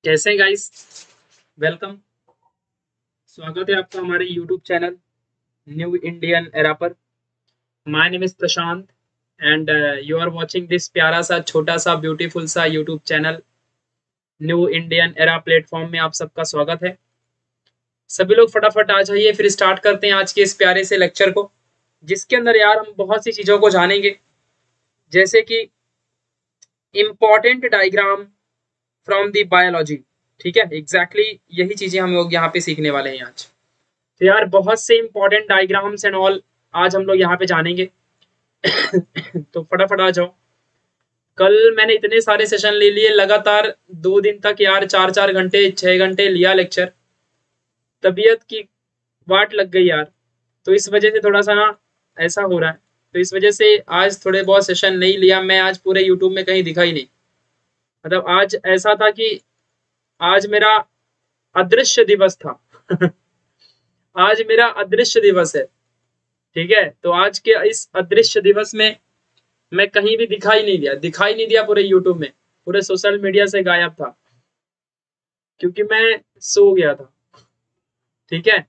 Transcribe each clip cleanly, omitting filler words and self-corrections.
कैसे हैं guys? Welcome. स्वागत है आपका हमारे YouTube channel new Indian era पर। My name is Prashant and you are watching this प्यारा सा छोटा सा ब्यूटीफुल सा YouTube channel new Indian era platform में आप सबका स्वागत है। सभी लोग फटाफट आ जाइए, फिर स्टार्ट करते हैं आज के इस प्यारे से लेक्चर को, जिसके अंदर यार हम बहुत सी चीज़ों को जानेंगे, जैसे कि important diagram from the biology. ठीक है, एग्जैक्टली यही चीजें हम लोग यहाँ पे सीखने वाले हैं आज। तो यार बहुत से इंपॉर्टेंट डायग्राम्स एंड ऑल आज हम लोग यहाँ पे जानेंगे। तो फटाफट आ जाओ। कल मैंने इतने सारे सेशन ले लिए लगातार 2 दिन तक यार, 4-4 घंटे 6 घंटे लिया लेक्चर। तबीयत की वाट लग गई यार, तो इस वजह से थोड़ा सा ना ऐसा हो रहा है। तो इस वजह से आज थोड़े बहुत सेशन नहीं लिया मैं। आज पूरे यूट्यूब में कहीं दिखा ही नहीं। मतलब आज ऐसा था कि आज मेरा अदृश्य दिवस था। आज मेरा अदृश्य दिवस है। ठीक है, तो आज के इस अदृश्य दिवस में मैं कहीं भी दिखाई नहीं दिया पूरे यूट्यूब में, पूरे सोशल मीडिया से गायब था, क्योंकि मैं सो गया था। ठीक है,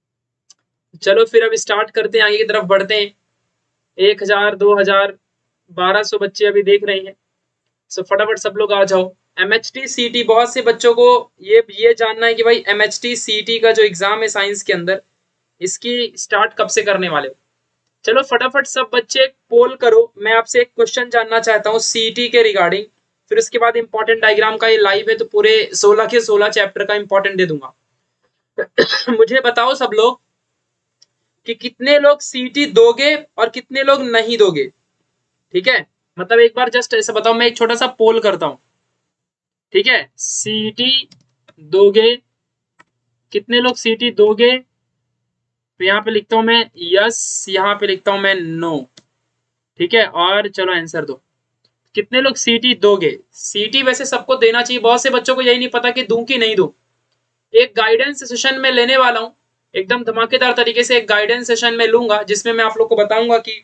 चलो फिर अब स्टार्ट करते हैं, आगे की तरफ बढ़ते हैं। 1000 2000 1200 बच्चे अभी देख रहे हैं। सो फटाफट सब लोग आ जाओ। MHT CT, बहुत से बच्चों को ये जानना है कि भाई MHT CT का जो एग्जाम है साइंस के अंदर, इसकी स्टार्ट कब से करने वाले हो। चलो फटाफट सब बच्चे पोल करो। मैं आपसे एक क्वेश्चन जानना चाहता हूँ CT के रिगार्डिंग, फिर उसके बाद इंपॉर्टेंट डायग्राम का ये लाइव है, तो पूरे 16 के 16 चैप्टर का इंपॉर्टेंट दे दूंगा। मुझे बताओ सब लोग कि कितने लोग CT दोगे और कितने लोग नहीं दोगे। ठीक है, मतलब एक बार जस्ट ऐसा बताओ, मैं एक छोटा सा पोल करता हूं। ठीक है, CT दोगे, कितने लोग CT दोगे? तो यहाँ पे लिखता हूं मैं यस, यहाँ पे लिखता हूं मैं नो। ठीक है, और चलो आंसर दो, कितने लोग CT दोगे। CT वैसे सबको देना चाहिए, बहुत से बच्चों को यही नहीं पता कि दूं कि नहीं दूं। एक गाइडेंस सेशन में लेने वाला हूं, एकदम धमाकेदार तरीके से एक गाइडेंस सेशन में लूंगा, जिसमें मैं आप लोग को बताऊंगा कि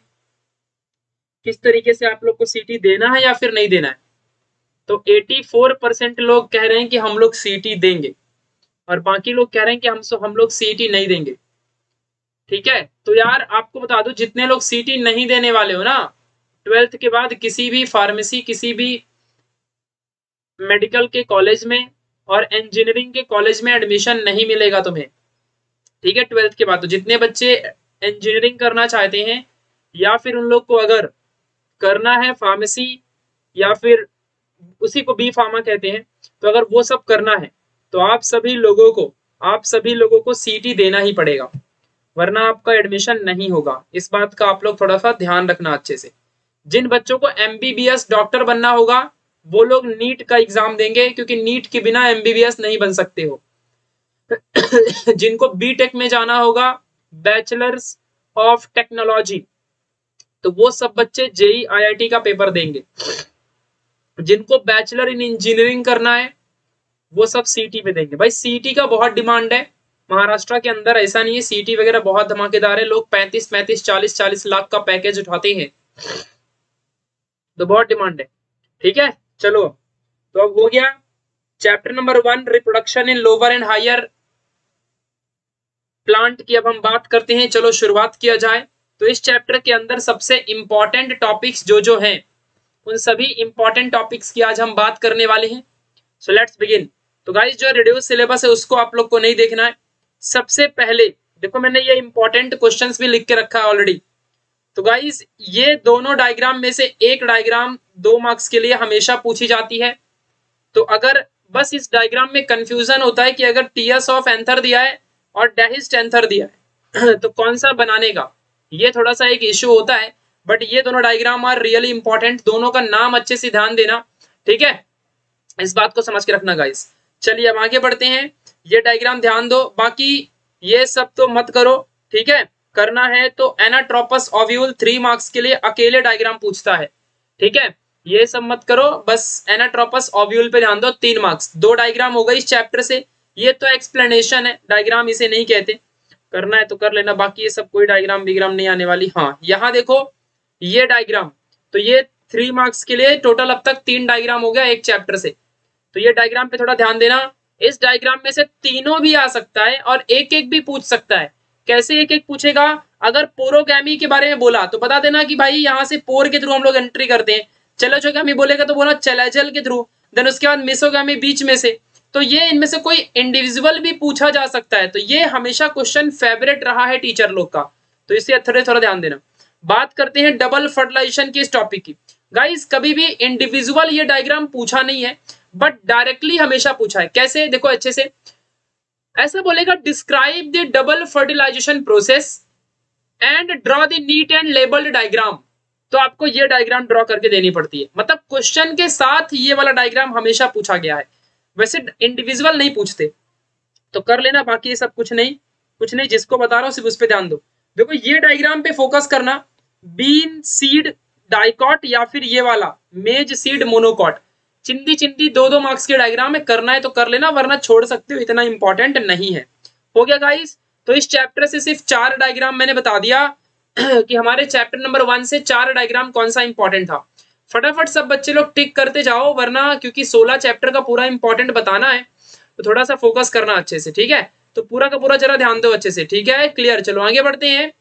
किस तरीके से आप लोग को CT देना है या फिर नहीं देना है। तो 84% लोग कह रहे हैं कि हम लोग CT देंगे, और बाकी लोग कह रहे हैं कि हम लोग CT नहीं देंगे। ठीक है, तो यार आपको बता दूं, जितने लोग CT नहीं देने वाले हो ना, 12th के बाद किसी भी फार्मेसी, किसी भी मेडिकल के कॉलेज में और इंजीनियरिंग के कॉलेज में एडमिशन नहीं मिलेगा तुम्हें। ठीक है, 12th के बाद तो जितने बच्चे इंजीनियरिंग करना चाहते हैं, या फिर उन लोग को अगर करना है फार्मेसी, या फिर उसी को बी फार्मा कहते हैं, तो अगर वो सब करना है तो आप सभी लोगों को CT देना ही पड़ेगा, वरना आपका एडमिशन नहीं होगा। इस बात का आप लोग थोड़ा सा ध्यान रखना अच्छे से। जिन बच्चों को MBBS डॉक्टर बनना होगा, वो लोग नीट का एग्जाम देंगे, क्योंकि नीट के बिना MBBS नहीं बन सकते हो। जिनको बीटेक में जाना होगा, बैचलर्स ऑफ टेक्नोलॉजी, तो वो सब बच्चे JEE IIT का पेपर देंगे। जिनको बैचलर इन इंजीनियरिंग करना है, वो सब CT पे देंगे। भाई CT का बहुत डिमांड है महाराष्ट्र के अंदर, ऐसा नहीं है, CT वगैरह बहुत धमाकेदार है। लोग 35-35 40-40 लाख का पैकेज उठाते हैं, तो बहुत डिमांड है। ठीक है, चलो तो अब हो गया chapter number 1, reproduction in lower and higher plant की। अब हम बात करते हैं, चलो शुरुआत किया जाए। तो इस चैप्टर के अंदर सबसे इंपॉर्टेंट टॉपिक्स जो हैं, उन सभी इंपॉर्टेंट टॉपिक्स की आज हम बात करने वाले हैं। So let's begin. तो गाइस, जो रिड्यूस सिलेबस है उसको आप लोग को नहीं देखना है। सबसे पहले देखो, मैंने ये इंपॉर्टेंट क्वेश्चंस भी लिख के रखा है ऑलरेडी। तो गाइस, ये दोनों डायग्राम में से एक डायग्राम 2 मार्क्स के लिए हमेशा पूछी जाती है। तो अगर बस इस डायग्राम में कंफ्यूजन होता है कि अगर टीएस ऑफ एंथर दिया है और डेहिस्ट एंथर दिया है तो कौन सा बनाने का, ये थोड़ा सा एक इश्यू होता है। बट ये दोनों डायग्राम आर रियली इंपॉर्टेंट, दोनों का नाम अच्छे से ध्यान देना। ठीक है, इस बात को समझ के रखना गाइस। चलिए अब आगे बढ़ते हैं। ये डायग्राम ध्यान दो, बाकी ये सब तो मत करो। ठीक है, करना है तो एनाट्रोपस ओव्यूल 3 मार्क्स के लिए अकेले डायग्राम पूछता है। ठीक है, ये सब मत करो, बस एनाट्रोपस ओव्यूल पे ध्यान दो। 3 मार्क्स, 2 डायग्राम हो गई इस चैप्टर से। ये तो एक्सप्लेनेशन है, डायग्राम इसे नहीं कहते। करना है तो कर लेना, बाकी ये सब कोई डायग्राम बिग्राम नहीं आने वाली। हाँ, यहाँ देखो ये डायग्राम, तो ये 3 मार्क्स के लिए टोटल अब तक 3 डायग्राम हो गया एक चैप्टर से। तो ये डायग्राम पे थोड़ा ध्यान देना। इस डायग्राम में से तीनों भी आ सकता है और एक एक भी पूछ सकता है। कैसे एक एक पूछेगा? अगर पोरोगैमी के बारे में बोला तो बता देना कि भाई यहाँ से पोर के थ्रू हम लोग एंट्री करते हैं। चलोचोगैमी बोलेगा तो बोला चलाचल के थ्रू। देन उसके बाद मेसोगैमी बीच में से। तो ये इनमें से कोई इंडिविजुअल भी पूछा जा सकता है। तो ये हमेशा क्वेश्चन फेवरेट रहा है टीचर लोग का, तो इससे थोड़ा ध्यान देना। बात करते हैं डबल फर्टिलाइजेशन की इस टॉपिक की। गाइस कभी भी इंडिविजुअल ये डायग्राम पूछा नहीं है, बट डायरेक्टली हमेशा पूछा है। कैसे? देखो अच्छे से, ऐसा बोलेगा describe the double fertilization process and draw the neat and labelled diagram. तो आपको ये डायग्राम ड्रॉ करके देनी पड़ती है, मतलब क्वेश्चन के साथ ये वाला डायग्राम हमेशा पूछा गया है। वैसे इंडिविजुअल नहीं पूछते, तो कर लेना, बाकी ये सब कुछ नहीं जिसको बता रहा हूं सिर्फ उस पर ध्यान दो। देखो ये डायग्राम पे फोकस करना, बीन सीड डाइकॉट या फिर ये वाला मेज सीड मोनोकॉट, चिंदी 2-2 मार्क्स के डायग्राम है। करना है तो कर लेना, वरना छोड़ सकते हो, इतना इंपॉर्टेंट नहीं है। हो गया गाइस? तो इस चैप्टर से सिर्फ 4 डायग्राम मैंने बता दिया कि हमारे चैप्टर नंबर 1 से 4 डायग्राम कौन सा इंपॉर्टेंट था। फटाफट सब बच्चे लोग टिक करते जाओ, वरना क्योंकि 16 चैप्टर का पूरा इंपॉर्टेंट बताना है, तो थोड़ा सा फोकस करना अच्छे से, ठीक है? तो पूरा का पूरा जरा ध्यान दो अच्छे से, ठीक है? क्लियर? चलो आगे बढ़ते हैं।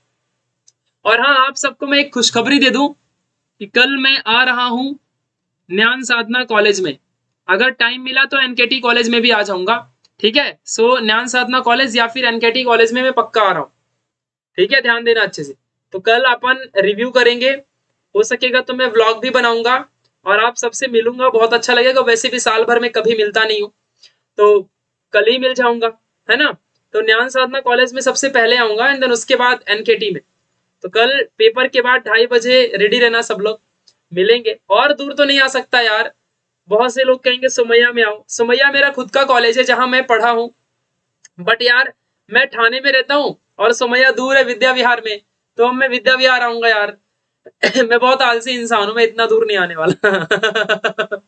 और हाँ, आप सबको मैं एक खुशखबरी दे दूं कि कल मैं आ रहा हूं ज्ञान साधना कॉलेज में। अगर टाइम मिला तो एनकेटी कॉलेज में भी आ जाऊंगा, ठीक है? सो ज्ञान साधना कॉलेज या फिर एनकेटी कॉलेज में मैं पक्का आ रहा हूँ, ठीक है? ध्यान देना अच्छे से। तो कल अपन रिव्यू करेंगे, हो सकेगा तो मैं व्लॉग भी बनाऊंगा और आप सबसे मिलूंगा, बहुत अच्छा लगेगा। वैसे भी साल भर में कभी मिलता नहीं हूँ, तो कल ही मिल जाऊंगा, है ना? तो ज्ञान साधना कॉलेज में सबसे पहले आऊंगा एंड देन उसके बाद एनकेटी में। तो कल पेपर के बाद 2:30 बजे रेडी रहना, सब लोग मिलेंगे। और दूर तो नहीं आ सकता यार, बहुत से लोग कहेंगे सुमैया में आओ। सुमैया मेरा खुद का कॉलेज है जहां मैं पढ़ा हूँ, बट यार मैं ठाणे में रहता हूँ और सुमैया दूर है विद्या विहार में, तो अब मैं विद्या विहार आऊंगा यार। मैं बहुत आलसी इंसान हूं, मैं इतना दूर नहीं आने वाला।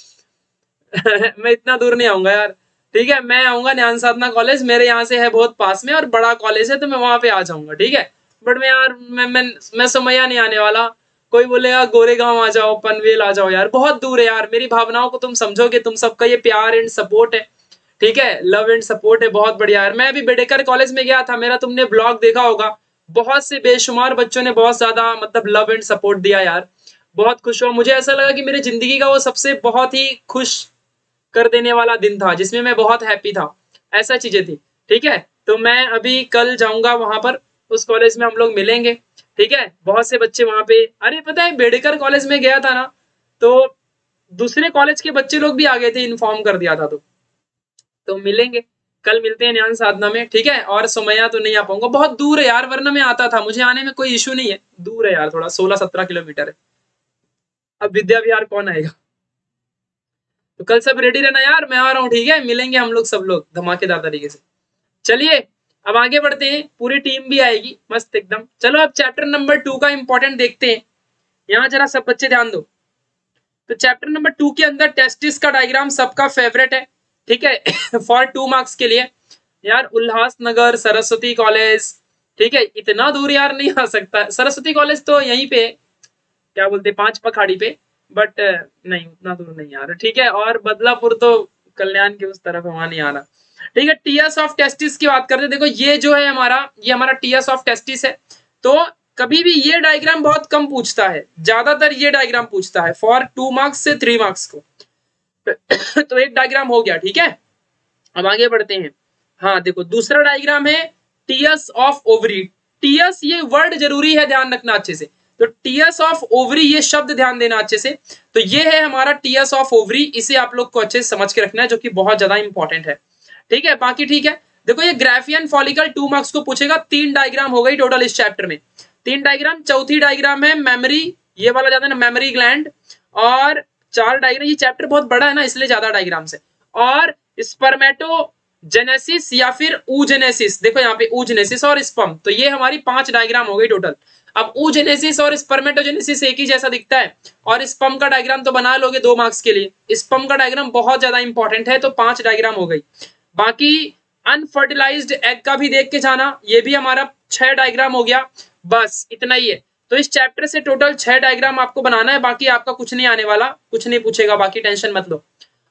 मैं इतना दूर नहीं आऊंगा यार, ठीक है? मैं आऊंगा ज्ञान साधना कॉलेज, मेरे यहाँ से है बहुत पास में और बड़ा कॉलेज है, तो मैं वहां पे आ जाऊंगा, ठीक है? बट मैं यार मैं सुमैया नहीं आने वाला। कोई बोलेगा गोरेगांव आ जाओ, पनवेल आ जाओ, यार बहुत दूर है यार। मेरी भावनाओं को तुम समझोगे, तुम सबका ये प्यार एंड सपोर्ट है, ठीक है? लव एंड सपोर्ट है, बहुत बढ़िया यार। मैं अभी बेडेकर कॉलेज में गया था, मेरा तुमने ब्लॉग देखा होगा, बहुत से बेशुमार बच्चों ने बहुत ज्यादा मतलब लव एंड सपोर्ट दिया यार, बहुत खुश हुआ। मुझे ऐसा लगा कि मेरी जिंदगी का वो सबसे बहुत ही खुश कर देने वाला दिन था, जिसमें मैं बहुत हैप्पी था, ऐसा चीजें थी, ठीक है? तो मैं अभी कल जाऊंगा वहां पर, उस कॉलेज में हम लोग मिलेंगे, ठीक है? बहुत से बच्चे वहां पे, अरे पता है बेडेकर कॉलेज में गया था ना, तो दूसरे कॉलेज के बच्चे लोग भी आ गए थे, इन्फॉर्म कर दिया था। तो मिलेंगे, कल मिलते हैं ज्ञान साधना में, ठीक है? और सुमैया तो नहीं आ पाऊंगा, बहुत दूर है यार, वरना मैं आता था, मुझे आने में कोई इशू नहीं है। दूर है यार थोड़ा, 16-17 किलोमीटर है। अब विद्या विहार कौन आएगा? तो कल सब रेडी रहना यार, मैं आ रहा हूँ, ठीक है? मिलेंगे हम लोग सब लोग धमाकेदार तरीके से। चलिए अब आगे बढ़ते हैं, पूरी टीम भी आएगी मस्त एकदम। चलो अब चैप्टर नंबर 2 का इंपॉर्टेंट देखते हैं। यहाँ जरा सब बच्चे ध्यान दो। तो चैप्टर नंबर 2 के अंदर टेस्टिस का डायग्राम सबका फेवरेट है, ठीक है? फॉर 2 मार्क्स के लिए यार, उल्लासनगर सरस्वती कॉलेज, ठीक है? इतना दूर यार नहीं आ सकता। सरस्वती कॉलेज तो यहीं पे, क्या बोलते, 5 पखाड़ी पे, बट नहीं उतना दूर नहीं यार, ठीक है? और बदलापुर तो कल्याण के उस तरफ, वहां नहीं आना, ठीक है? टीएस ऑफ टेस्टिस की बात करते हैं। देखो ये जो है हमारा, ये हमारा टीएस ऑफ टेस्टिस है। तो कभी भी ये डायग्राम बहुत कम पूछता है, ज्यादातर ये डायग्राम पूछता है फॉर 2 मार्क्स से 3 मार्क्स को। तो एक डायग्राम हो गया, ठीक है? अब आगे बढ़ते हैं। हाँ देखो, दूसरा डायग्राम है टीएस ऑफ ओवरी। टीएस ये वर्ड जरूरी है, ध्यान रखना अच्छे से। तो टीएस ऑफ ओवरी ये शब्द ध्यान देना अच्छे से। तो ये है हमारा टीएस ऑफ ओवरी, इसे आप लोग को अच्छे से समझ के रखना है, जो कि बहुत ज्यादा इंपॉर्टेंट है, ठीक है? बाकी ठीक है। देखो ये ग्राफियन फॉलिकल 2 मार्क्स को पूछेगा। 3 डायग्राम हो गई टोटल इस चैप्टर में, 3 डायग्राम। चौथी डायग्राम है मेमोरी, ये वाला ज्यादा ना, मेमोरी ग्लैंड। और 4 डायग्राम, ये चैप्टर बहुत बड़ा है ना, इसलिए ज्यादा डायग्राम है। और स्पर्मेटोजेनेसिस या फिर oogenesis, देखो यहाँ पे oogenesis और स्पर्म, तो ये हमारी 5 डायग्राम हो गई टोटल। अब oogenesis और स्पर्मेटोजेनेसिस एक ही जैसा दिखता है, और स्पर्म का डायग्राम तो बना लोगे 2 मार्क्स के लिए। स्पर्म का डायग्राम बहुत ज्यादा इंपॉर्टेंट है, तो 5 डायग्राम हो गई। बाकी अनफर्टिलाइज्ड एग का भी देख के जाना, ये भी हमारा 6 डायग्राम हो गया, बस इतना ही है। तो इस चैप्टर से टोटल 6 डायग्राम आपको बनाना है, बाकी आपका कुछ नहीं आने वाला, कुछ नहीं पूछेगा, बाकी टेंशन मत लो।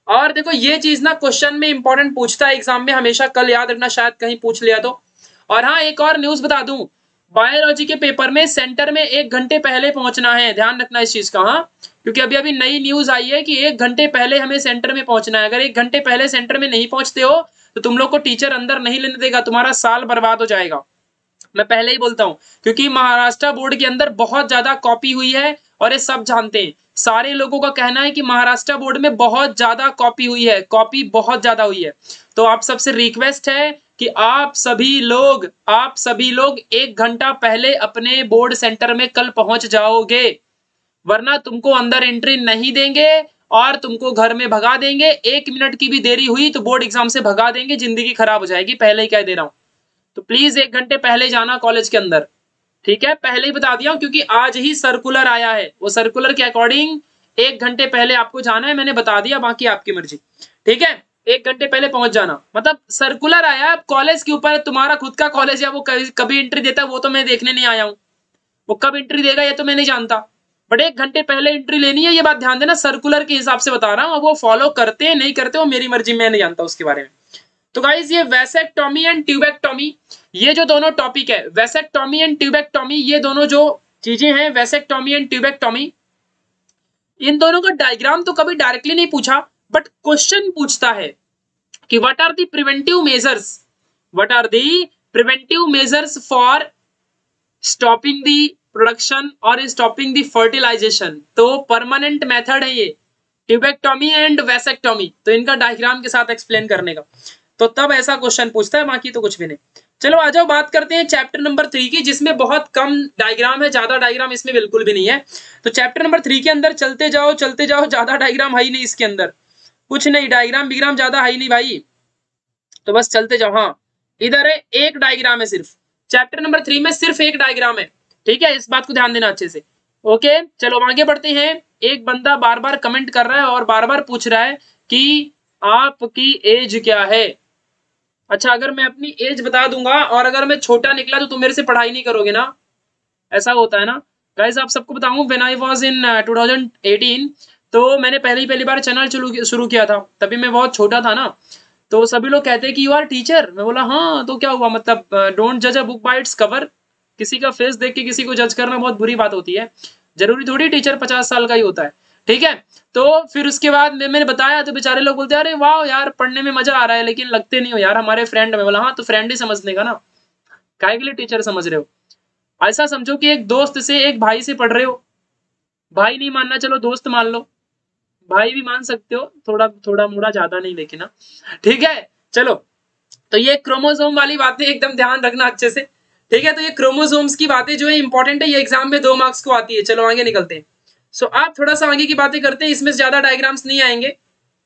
और देखो ये चीज ना क्वेश्चन में इंपॉर्टेंट पूछता है एग्जाम में हमेशा, कल याद रखना, शायद कहीं पूछ लिया तो। और हाँ, एक और न्यूज बता दूं, बायोलॉजी के पेपर में सेंटर में 1 घंटे पहले पहुंचना है, ध्यान रखना इस चीज का। हाँ, क्योंकि अभी अभी नई न्यूज आई है कि 1 घंटे पहले हमें सेंटर में पहुंचना है। अगर 1 घंटे पहले सेंटर में नहीं पहुंचते हो तो तुम लोग को टीचर अंदर नहीं लेने देगा, तुम्हारा साल बर्बाद हो जाएगा। मैं पहले ही बोलता हूं, क्योंकि महाराष्ट्र बोर्ड के अंदर बहुत ज्यादा कॉपी हुई है और ये सब जानते हैं। सारे लोगों का कहना है कि महाराष्ट्र बोर्ड में बहुत ज्यादा कॉपी हुई है, कॉपी बहुत ज्यादा हुई है। तो आप सबसे रिक्वेस्ट है कि आप सभी लोग 1 घंटा पहले अपने बोर्ड सेंटर में कल पहुंच जाओगे, वरना तुमको अंदर एंट्री नहीं देंगे और तुमको घर में भगा देंगे। 1 मिनट की भी देरी हुई तो बोर्ड एग्जाम से भगा देंगे, जिंदगी खराब हो जाएगी, पहले ही कह दे रहा हूं। तो प्लीज 1 घंटे पहले जाना कॉलेज के अंदर, ठीक है? पहले ही बता दिया हूं, क्योंकि आज ही सर्कुलर आया है, वो सर्कुलर के अकॉर्डिंग 1 घंटे पहले आपको जाना है, मैंने बता दिया, बाकी आपकी मर्जी, ठीक है? 1 घंटे पहले पहुंच जाना, मतलब सर्कुलर आया है, कॉलेज के ऊपर, तुम्हारा खुद का कॉलेज है, वो कभी एंट्री देता है वो तो मैं देखने नहीं आया हूं, वो कब एंट्री देगा ये तो मैं नहीं जानता, बट 1 घंटे पहले एंट्री लेनी है, ये बात ध्यान देना। सर्कुलर के हिसाब से बता रहा हूं, वो फॉलो करते हैं नहीं करते वो मेरी मर्जी, मैं नहीं जानता उसके बारे में। तो गाइज ये वैसेक्टोमी एंड ट्यूबेक्टोमी, ये जो दोनों टॉपिक है, वैसेक्टोमी एंड ट्यूबेक्टोमी, ये दोनों जो चीजें हैं, वैसेक्टोमी एंड ट्यूबेक्टोमी, इन दोनों का डायग्राम तो कभी डायरेक्टली नहीं पूछा, बट क्वेश्चन पूछता है कि what are the preventive measures for stopping the production और स्टॉपिंग द फर्टिलाइजेशन। तो परमानेंट मेथड है ये ट्यूबेक्टोमी एंड वैसेक्टोमी, तो इनका डायग्राम के साथ एक्सप्लेन करने का, तो तब ऐसा क्वेश्चन पूछता है, बाकी तो कुछ भी नहीं। चलो आ जाओ बात करते हैं चैप्टर नंबर 3 की, जिसमें बहुत कम डायग्राम है, ज्यादा डायग्राम इसमें बिल्कुल भी नहीं है। तो चैप्टर नंबर 3 के अंदर चलते जाओ, ज्यादा डायग्राम है ही नहीं इसके अंदर, कुछ नहीं, डायग्राम बिग्राम ज्यादा है ही नहीं भाई, तो बस चलते जाओ। हाँ, इधर है एक डायग्राम है सिर्फ, चैप्टर नंबर 3 में सिर्फ एक डायग्राम है, ठीक है? इस बात को ध्यान देना अच्छे से। ओके, चलो आगे बढ़ते हैं। एक बंदा बार बार कमेंट कर रहा है और बार बार पूछ रहा है कि आपकी एज क्या है। अच्छा, अगर मैं अपनी एज बता दूंगा और अगर मैं छोटा निकला तो तुम मेरे से पढ़ाई नहीं करोगे ना, ऐसा होता है ना गाइस। आप सबको बताऊं, व्हेन आई वाज इन 2018, तो मैंने पहली बार चैनल शुरू किया था, तभी मैं बहुत छोटा था ना, तो सभी लोग कहते हैं कि यू आर टीचर, मैं बोला हाँ, तो क्या हुआ, मतलब डोंट जज a book by its cover, किसी का फेस देख के किसी को जज करना बहुत बुरी बात होती है, जरूरी थोड़ी टीचर 50 साल का ही होता है, ठीक है? तो फिर उसके बाद मैंने बताया तो बेचारे लोग बोलते हैं अरे वाह यार पढ़ने में मजा आ रहा है, लेकिन लगते नहीं हो यार हमारे फ्रेंड। में बोला हाँ, तो फ्रेंड ही समझने का ना, काहे के लिए टीचर समझ रहे हो? ऐसा समझो कि एक दोस्त से, एक भाई से पढ़ रहे हो, भाई नहीं मानना चलो दोस्त मान लो, भाई भी मान सकते हो, थोड़ा मोड़ा, ज्यादा नहीं लेकिन ना, ठीक है? चलो, तो ये क्रोमोसोम वाली बातें एकदम ध्यान रखना अच्छे से, ठीक है? तो ये क्रोमोसोम्स की बातें जो है इंपॉर्टेंट है, ये एग्जाम में 2 मार्क्स को आती है। चलो आगे निकलते हैं। सो आप थोड़ा सा आगे की बातें करते हैं, इसमें ज्यादा डायग्राम्स नहीं आएंगे,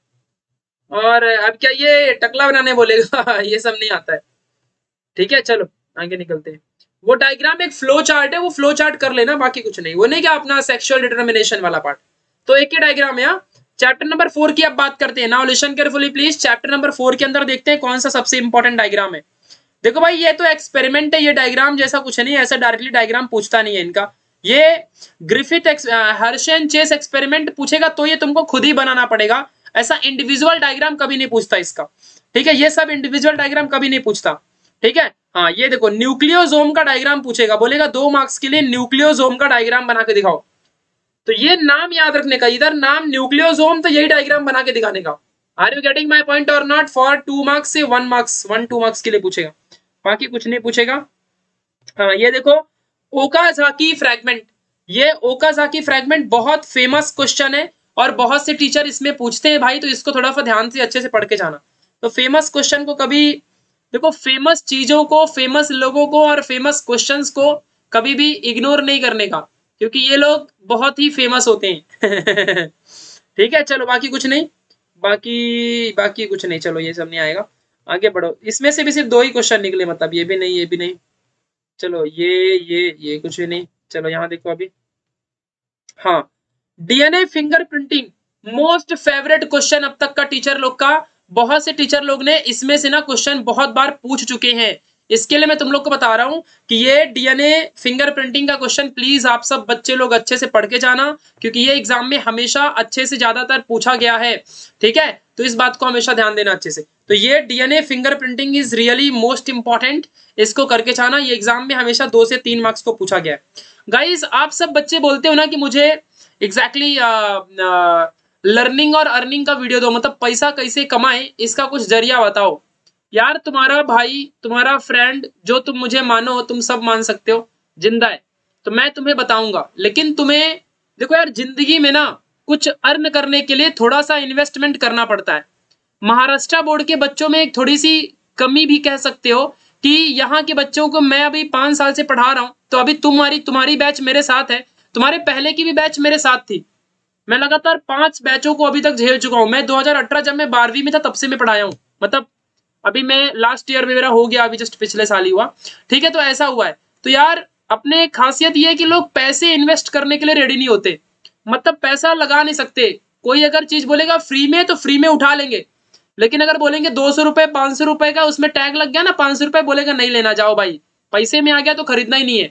और अब क्या ये टकला बनाने बोलेगा ये सब नहीं आता है, ठीक है? चलो आगे निकलते हैं। वो डायग्राम एक फ्लो चार्ट है, वो फ्लो चार्ट कर लेना, बाकी कुछ नहीं, वो नहीं क्या अपना सेक्सुअल डिटर्मिनेशन वाला पार्ट, तो एक ही डायग्राम है। चैप्टर नंबर 4 की अब बात करते हैं। Now listen carefully please, chapter number 4 के अंदर देखते हैं कौन सा सबसे इंपॉर्टेंट डायग्राम है। देखो भाई, ये तो एक्सपेरिमेंट है, ये डायग्राम जैसा कुछ नहीं है, ऐसा डायरेक्टली डायग्राम पूछता नहीं है इनका। ये ग्रिफिथ हर्शेन चेस एक्सपेरिमेंट पूछेगा तो ये तुमको खुद ही बनाना पड़ेगा, ऐसा इंडिविजुअल डायग्राम कभी नहीं पूछता इसका, ठीक है? ये सब इंडिविजुअल डायग्राम कभी नहीं पूछता, ठीक है? हाँ, ये देखो न्यूक्लियोसोम का डायग्राम पूछेगा, बोलेगा 2 मार्क्स के लिए न्यूक्लियोसोम का डायग्राम बना के दिखाओ, तो ये नाम याद रखने का, इधर नाम न्यूक्लियोसोम, तो यही डायग्राम बना के दिखाने का। Are you getting my point और नॉट? फॉर 2 मार्क्स से 1-2 मार्क्स के लिए पूछेगा, बाकी कुछ नहीं पूछेगा। हाँ, ये देखो ओकाज़ाकी फ्रैगमेंट, ये ओकाज़ाकी फ्रैगमेंट बहुत फेमस क्वेश्चन है और बहुत से टीचर इसमें पूछते हैं भाई, तो इसको थोड़ा सा ध्यान से अच्छे से पढ़ के जाना। तो फेमस क्वेश्चन को कभी, देखो फेमस चीजों को, फेमस लोगों को और फेमस क्वेश्चंस को कभी भी इग्नोर नहीं करने का, क्योंकि ये लोग बहुत ही फेमस होते हैं ठीक है? चलो बाकी कुछ नहीं, बाकी कुछ नहीं, चलो ये सब नहीं आएगा, आगे बढ़ो। इसमें से भी सिर्फ 2 ही क्वेश्चन निकले, मतलब ये भी नहीं, ये भी नहीं, चलो ये कुछ भी नहीं। चलो यहाँ देखो अभी, हाँ, DNA fingerprinting most favourite question अब तक का टीचर लोग का, बहुत से टीचर लोग ने इसमें से ना क्वेश्चन बहुत बार पूछ चुके हैं, इसके लिए मैं तुम लोग को बता रहा हूं कि ये डीएनए फिंगरप्रिंटिंग का क्वेश्चन प्लीज आप सब बच्चे लोग अच्छे से पढ़ के जाना, क्योंकि ये एग्जाम में हमेशा अच्छे से ज्यादातर पूछा गया है, ठीक है? तो इस बात को हमेशा ध्यान देना अच्छे से। तो ये DNA fingerprinting is really most important, इसको करके जाना, ये एग्जाम में हमेशा 2 से 3 मार्क्स को पूछा गया है। गाइज आप सब बच्चे बोलते हो ना कि मुझे एग्जैक्टली लर्निंग और अर्निंग का वीडियो दो, मतलब पैसा कैसे कमाए इसका कुछ जरिया बताओ। यार तुम्हारा भाई, तुम्हारा फ्रेंड, जो तुम मुझे मानो, तुम सब मान सकते हो, जिंदा है, तो मैं तुम्हें बताऊंगा। लेकिन तुम्हें देखो यार, जिंदगी में ना कुछ अर्न करने के लिए थोड़ा सा इन्वेस्टमेंट करना पड़ता है। महाराष्ट्र बोर्ड के बच्चों में एक थोड़ी सी कमी भी कह सकते हो कि यहाँ के बच्चों को मैं अभी 5 साल से पढ़ा रहा हूँ, तो अभी तुम्हारी बैच मेरे साथ है, तुम्हारे पहले की भी बैच मेरे साथ थी। मैं लगातार 5 बैचों को अभी तक झेल चुका हूँ। मैं 2018 जब मैं 12वीं में था तब से मैं पढ़ाया हूँ, मतलब अभी मैं लास्ट ईयर में मेरा हो गया, अभी जस्ट पिछले साल ही हुआ, ठीक है। तो ऐसा हुआ है। तो यार अपने खासियत ये है कि लोग पैसे इन्वेस्ट करने के लिए रेडी नहीं होते, मतलब पैसा लगा नहीं सकते। कोई अगर चीज बोलेगा फ्री में तो फ्री में उठा लेंगे, लेकिन अगर बोलेंगे 200 रुपए 500 रुपए का उसमें टैग लग गया ना, 500 रुपए बोलेगा नहीं लेना, जाओ भाई, पैसे में आ गया तो खरीदना ही नहीं है।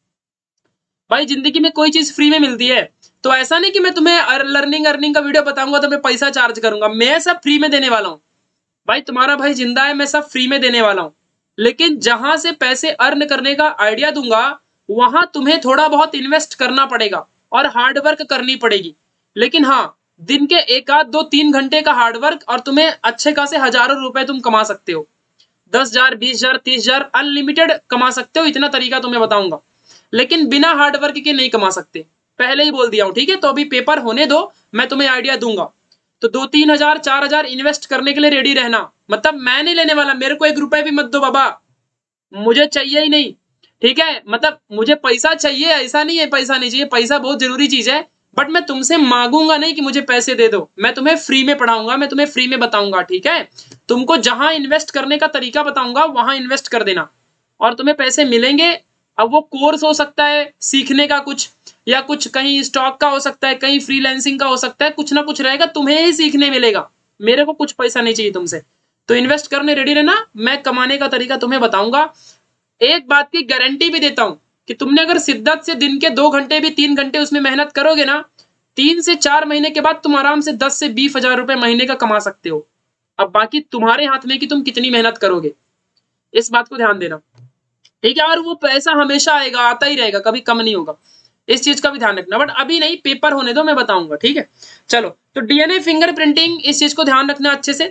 भाई जिंदगी में कोई चीज फ्री में मिलती है, तो ऐसा नहीं कि मैं तुम्हें लर्निंग अर्निंग का वीडियो बताऊंगा तो मैं पैसा चार्ज करूंगा। मैं सब फ्री में देने वाला हूँ भाई, तुम्हारा भाई जिंदा है, मैं सब फ्री में देने वाला हूँ। लेकिन जहां से पैसे अर्न करने का आइडिया दूंगा वहां तुम्हें थोड़ा बहुत इन्वेस्ट करना पड़ेगा और हार्ड वर्क करनी पड़ेगी। लेकिन हाँ, दिन के 1 आध 2 3 घंटे का हार्ड वर्क और तुम्हें अच्छे खासे हजारों रुपए तुम कमा सकते हो। 10,000 20,000 30,000 अनलिमिटेड कमा सकते हो, इतना तरीका तुम्हें बताऊंगा। लेकिन बिना हार्ड वर्क के नहीं कमा सकते, पहले ही बोल दिया हूं, ठीक है। तो अभी पेपर होने दो, मैं तुम्हें आइडिया दूंगा। तो 2-3 हजार 4 हजार इन्वेस्ट करने के लिए रेडी रहना। मतलब मैं नहीं लेने वाला, मेरे को 1 रुपए भी मत दो बाबा, मुझे चाहिए ही नहीं, ठीक है। मतलब मुझे पैसा चाहिए, ऐसा नहीं है पैसा नहीं चाहिए, पैसा बहुत जरूरी चीज है, बट मैं तुमसे मांगूंगा नहीं कि मुझे पैसे दे दो। मैं तुम्हें फ्री में पढ़ाऊंगा, मैं तुम्हें फ्री में बताऊंगा, ठीक है। तुमको जहां इन्वेस्ट करने का तरीका बताऊंगा वहां इन्वेस्ट कर देना और तुम्हें पैसे मिलेंगे। अब वो कोर्स हो सकता है सीखने का कुछ, या कुछ कहीं स्टॉक का हो सकता है, कहीं फ्रीलांसिंग का हो सकता है, कुछ ना कुछ रहेगा, तुम्हें ही सीखने मिलेगा, मेरे को कुछ पैसा नहीं चाहिए तुमसे। तो इन्वेस्ट करने रेडी रहना, मैं कमाने का तरीका तुम्हें बताऊंगा। एक बात की गारंटी भी देता हूं कि तुमने अगर शिद्दत से दिन के 2 घंटे भी 3 घंटे उसमें मेहनत करोगे ना, 3 से 4 महीने के बाद तुम आराम से 10 से 20 हजार रुपए महीने का कमा सकते हो। अब बाकी तुम्हारे हाथ में कि तुम कितनी मेहनत करोगे, इस बात को ध्यान देना, ठीक है। और वो पैसा हमेशा आएगा, आता ही रहेगा, कभी कम नहीं होगा, इस चीज का भी ध्यान रखना। बट अभी नहीं, पेपर होने दो, मैं बताऊंगा, ठीक है। चलो, तो डीएनए फिंगरप्रिंटिंग, इस चीज को ध्यान रखना अच्छे से।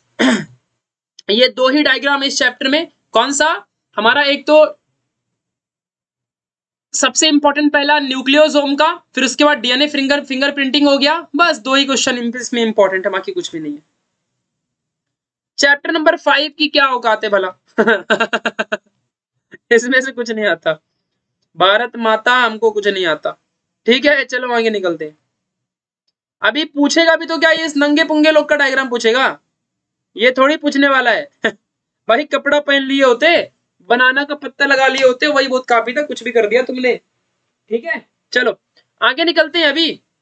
ये 2 ही डायग्राम इस चैप्टर में। कौन सा हमारा, एक तो सबसे इंपॉर्टेंट पहला न्यूक्लियोसोम का, फिर उसके बाद डीएनए फिंगरप्रिंटिंग हो गया। बस 2 ही क्वेश्चन इसमें इंपॉर्टेंट है, बाकी कुछ भी नहीं है। चैप्टर नंबर 5 की क्या औकात है भला? इसमें से कुछ नहीं आता, भारत माता हमको कुछ नहीं आता, ठीक है। चलो आगे निकलते हैं। अभी पूछेगा भी तो क्या ये इस नंगे पुंगे लोग का डायग्राम पूछेगा? ये थोड़ी पूछने वाला है। भाई कपड़ा पहन लिए होते, बनाना का पत्ता लगा लिए होते, वही बहुत काफी था, कुछ भी कर दिया तुमने, ठीक है। चलो आगे निकलते हैं।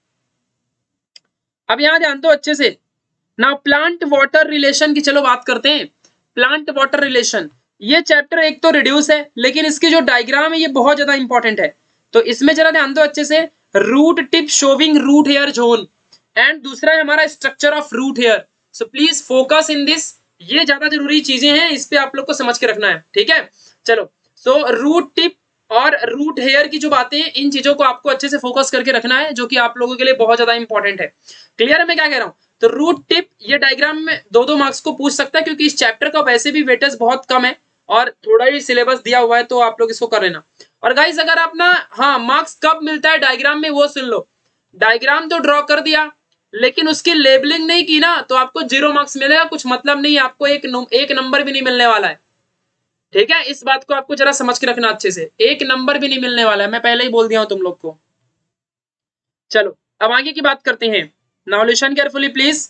अब यहां ध्यान दो अच्छे से ना, प्लांट वाटर रिलेशन की चलो बात करते हैं। प्लांट वाटर रिलेशन, ये चैप्टर एक तो रिड्यूस है, लेकिन इसकी जो डायग्राम है ये बहुत ज्यादा इंपॉर्टेंट है। तो इसमें जरा ध्यान दो अच्छे से, root tip showing root hair zone, and दूसरा है हमारा structure of root hair. So please focus in this, ये ज्यादा जरूरी चीजें हैं, इस पे आप लोग को समझ के रखना है, ठीक है। चलो, सो रूट टिप और रूट हेयर की जो बातें हैं, इन चीजों को आपको अच्छे से फोकस करके रखना है, जो कि आप लोगों के लिए बहुत ज्यादा इंपॉर्टेंट है। क्लियर है मैं क्या कह रहा हूं? तो रूट टिप, ये डायग्राम में 2-2 मार्क्स को पूछ सकता है, क्योंकि इस चैप्टर का वैसे भी वेटेज बहुत कम है और थोड़ा ही सिलेबस दिया हुआ है, तो आप लोग इसको कर लेना। और गाइस अगर आप ना, हाँ, मार्क्स कब मिलता है डायग्राम में वो सुन लो। डायग्राम तो ड्रॉ कर दिया, लेकिन उसकी लेबलिंग नहीं की ना, तो आपको 0 मार्क्स मिलेगा, कुछ मतलब नहीं, आपको एक नंबर भी नहीं मिलने वाला है, ठीक है। इस बात को आपको जरा समझ के रखना अच्छे से, 1 नंबर भी नहीं मिलने वाला है, मैं पहले ही बोल दिया हूं तुम लोग को। चलो अब आगे की बात करते हैं। नाउ लिसन केयरफुली प्लीज,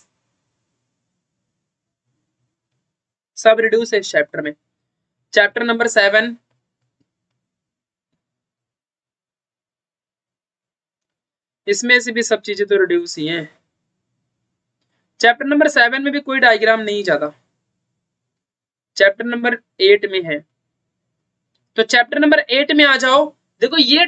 सब रिड्यूस है इस चैप्टर में। चैप्टर नंबर 7, इसमें से भी सब चीजें तो रिड्यूस ही हैं। चैप्टर नंबर 7 में भी कोई डायग्राम नहीं ज्यादा, चैप्टर नंबर 8 में है। तो चैप्टर नंबर 8 में आ जाओ। देखो ये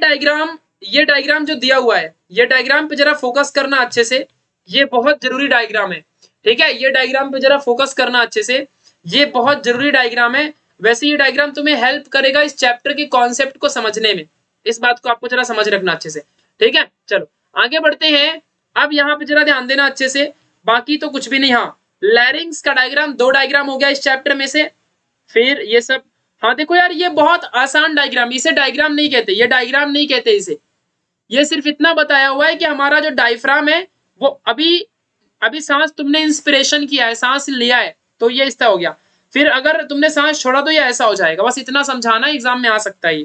डायग्राम जो दिया हुआ है, ये डायग्राम पे जरा फोकस करना अच्छे से, ये बहुत जरूरी डायग्राम है। ठीक है, ये डायग्राम पे जरा फोकस करना अच्छे से, ये बहुत जरूरी डायग्राम है। वैसे ये डायग्राम तुम्हें हेल्प करेगा इस चैप्टर के कॉन्सेप्ट को समझने में, इस बात को आपको जरा समझ रखना अच्छे से, ठीक है। चलो आगे बढ़ते हैं। अब यहाँ पे जरा ध्यान देना अच्छे से, बाकी तो कुछ भी नहीं। हाँ, लैरिंग्स का डायग्राम, 2 डायग्राम हो गया इस चैप्टर में से। फिर ये सब, हाँ देखो यार, ये बहुत आसान डायग्राम, इसे डायग्राम नहीं कहते, ये डायग्राम नहीं कहते इसे। ये सिर्फ इतना बताया हुआ है कि हमारा जो डायफ्राम है वो अभी सांस तुमने इंस्पिरेशन किया है, सांस लिया है तो ये इस तरह हो गया, फिर अगर तुमने सांस छोड़ा तो ये ऐसा हो जाएगा। बस इतना समझाना, एग्जाम में आ सकता है।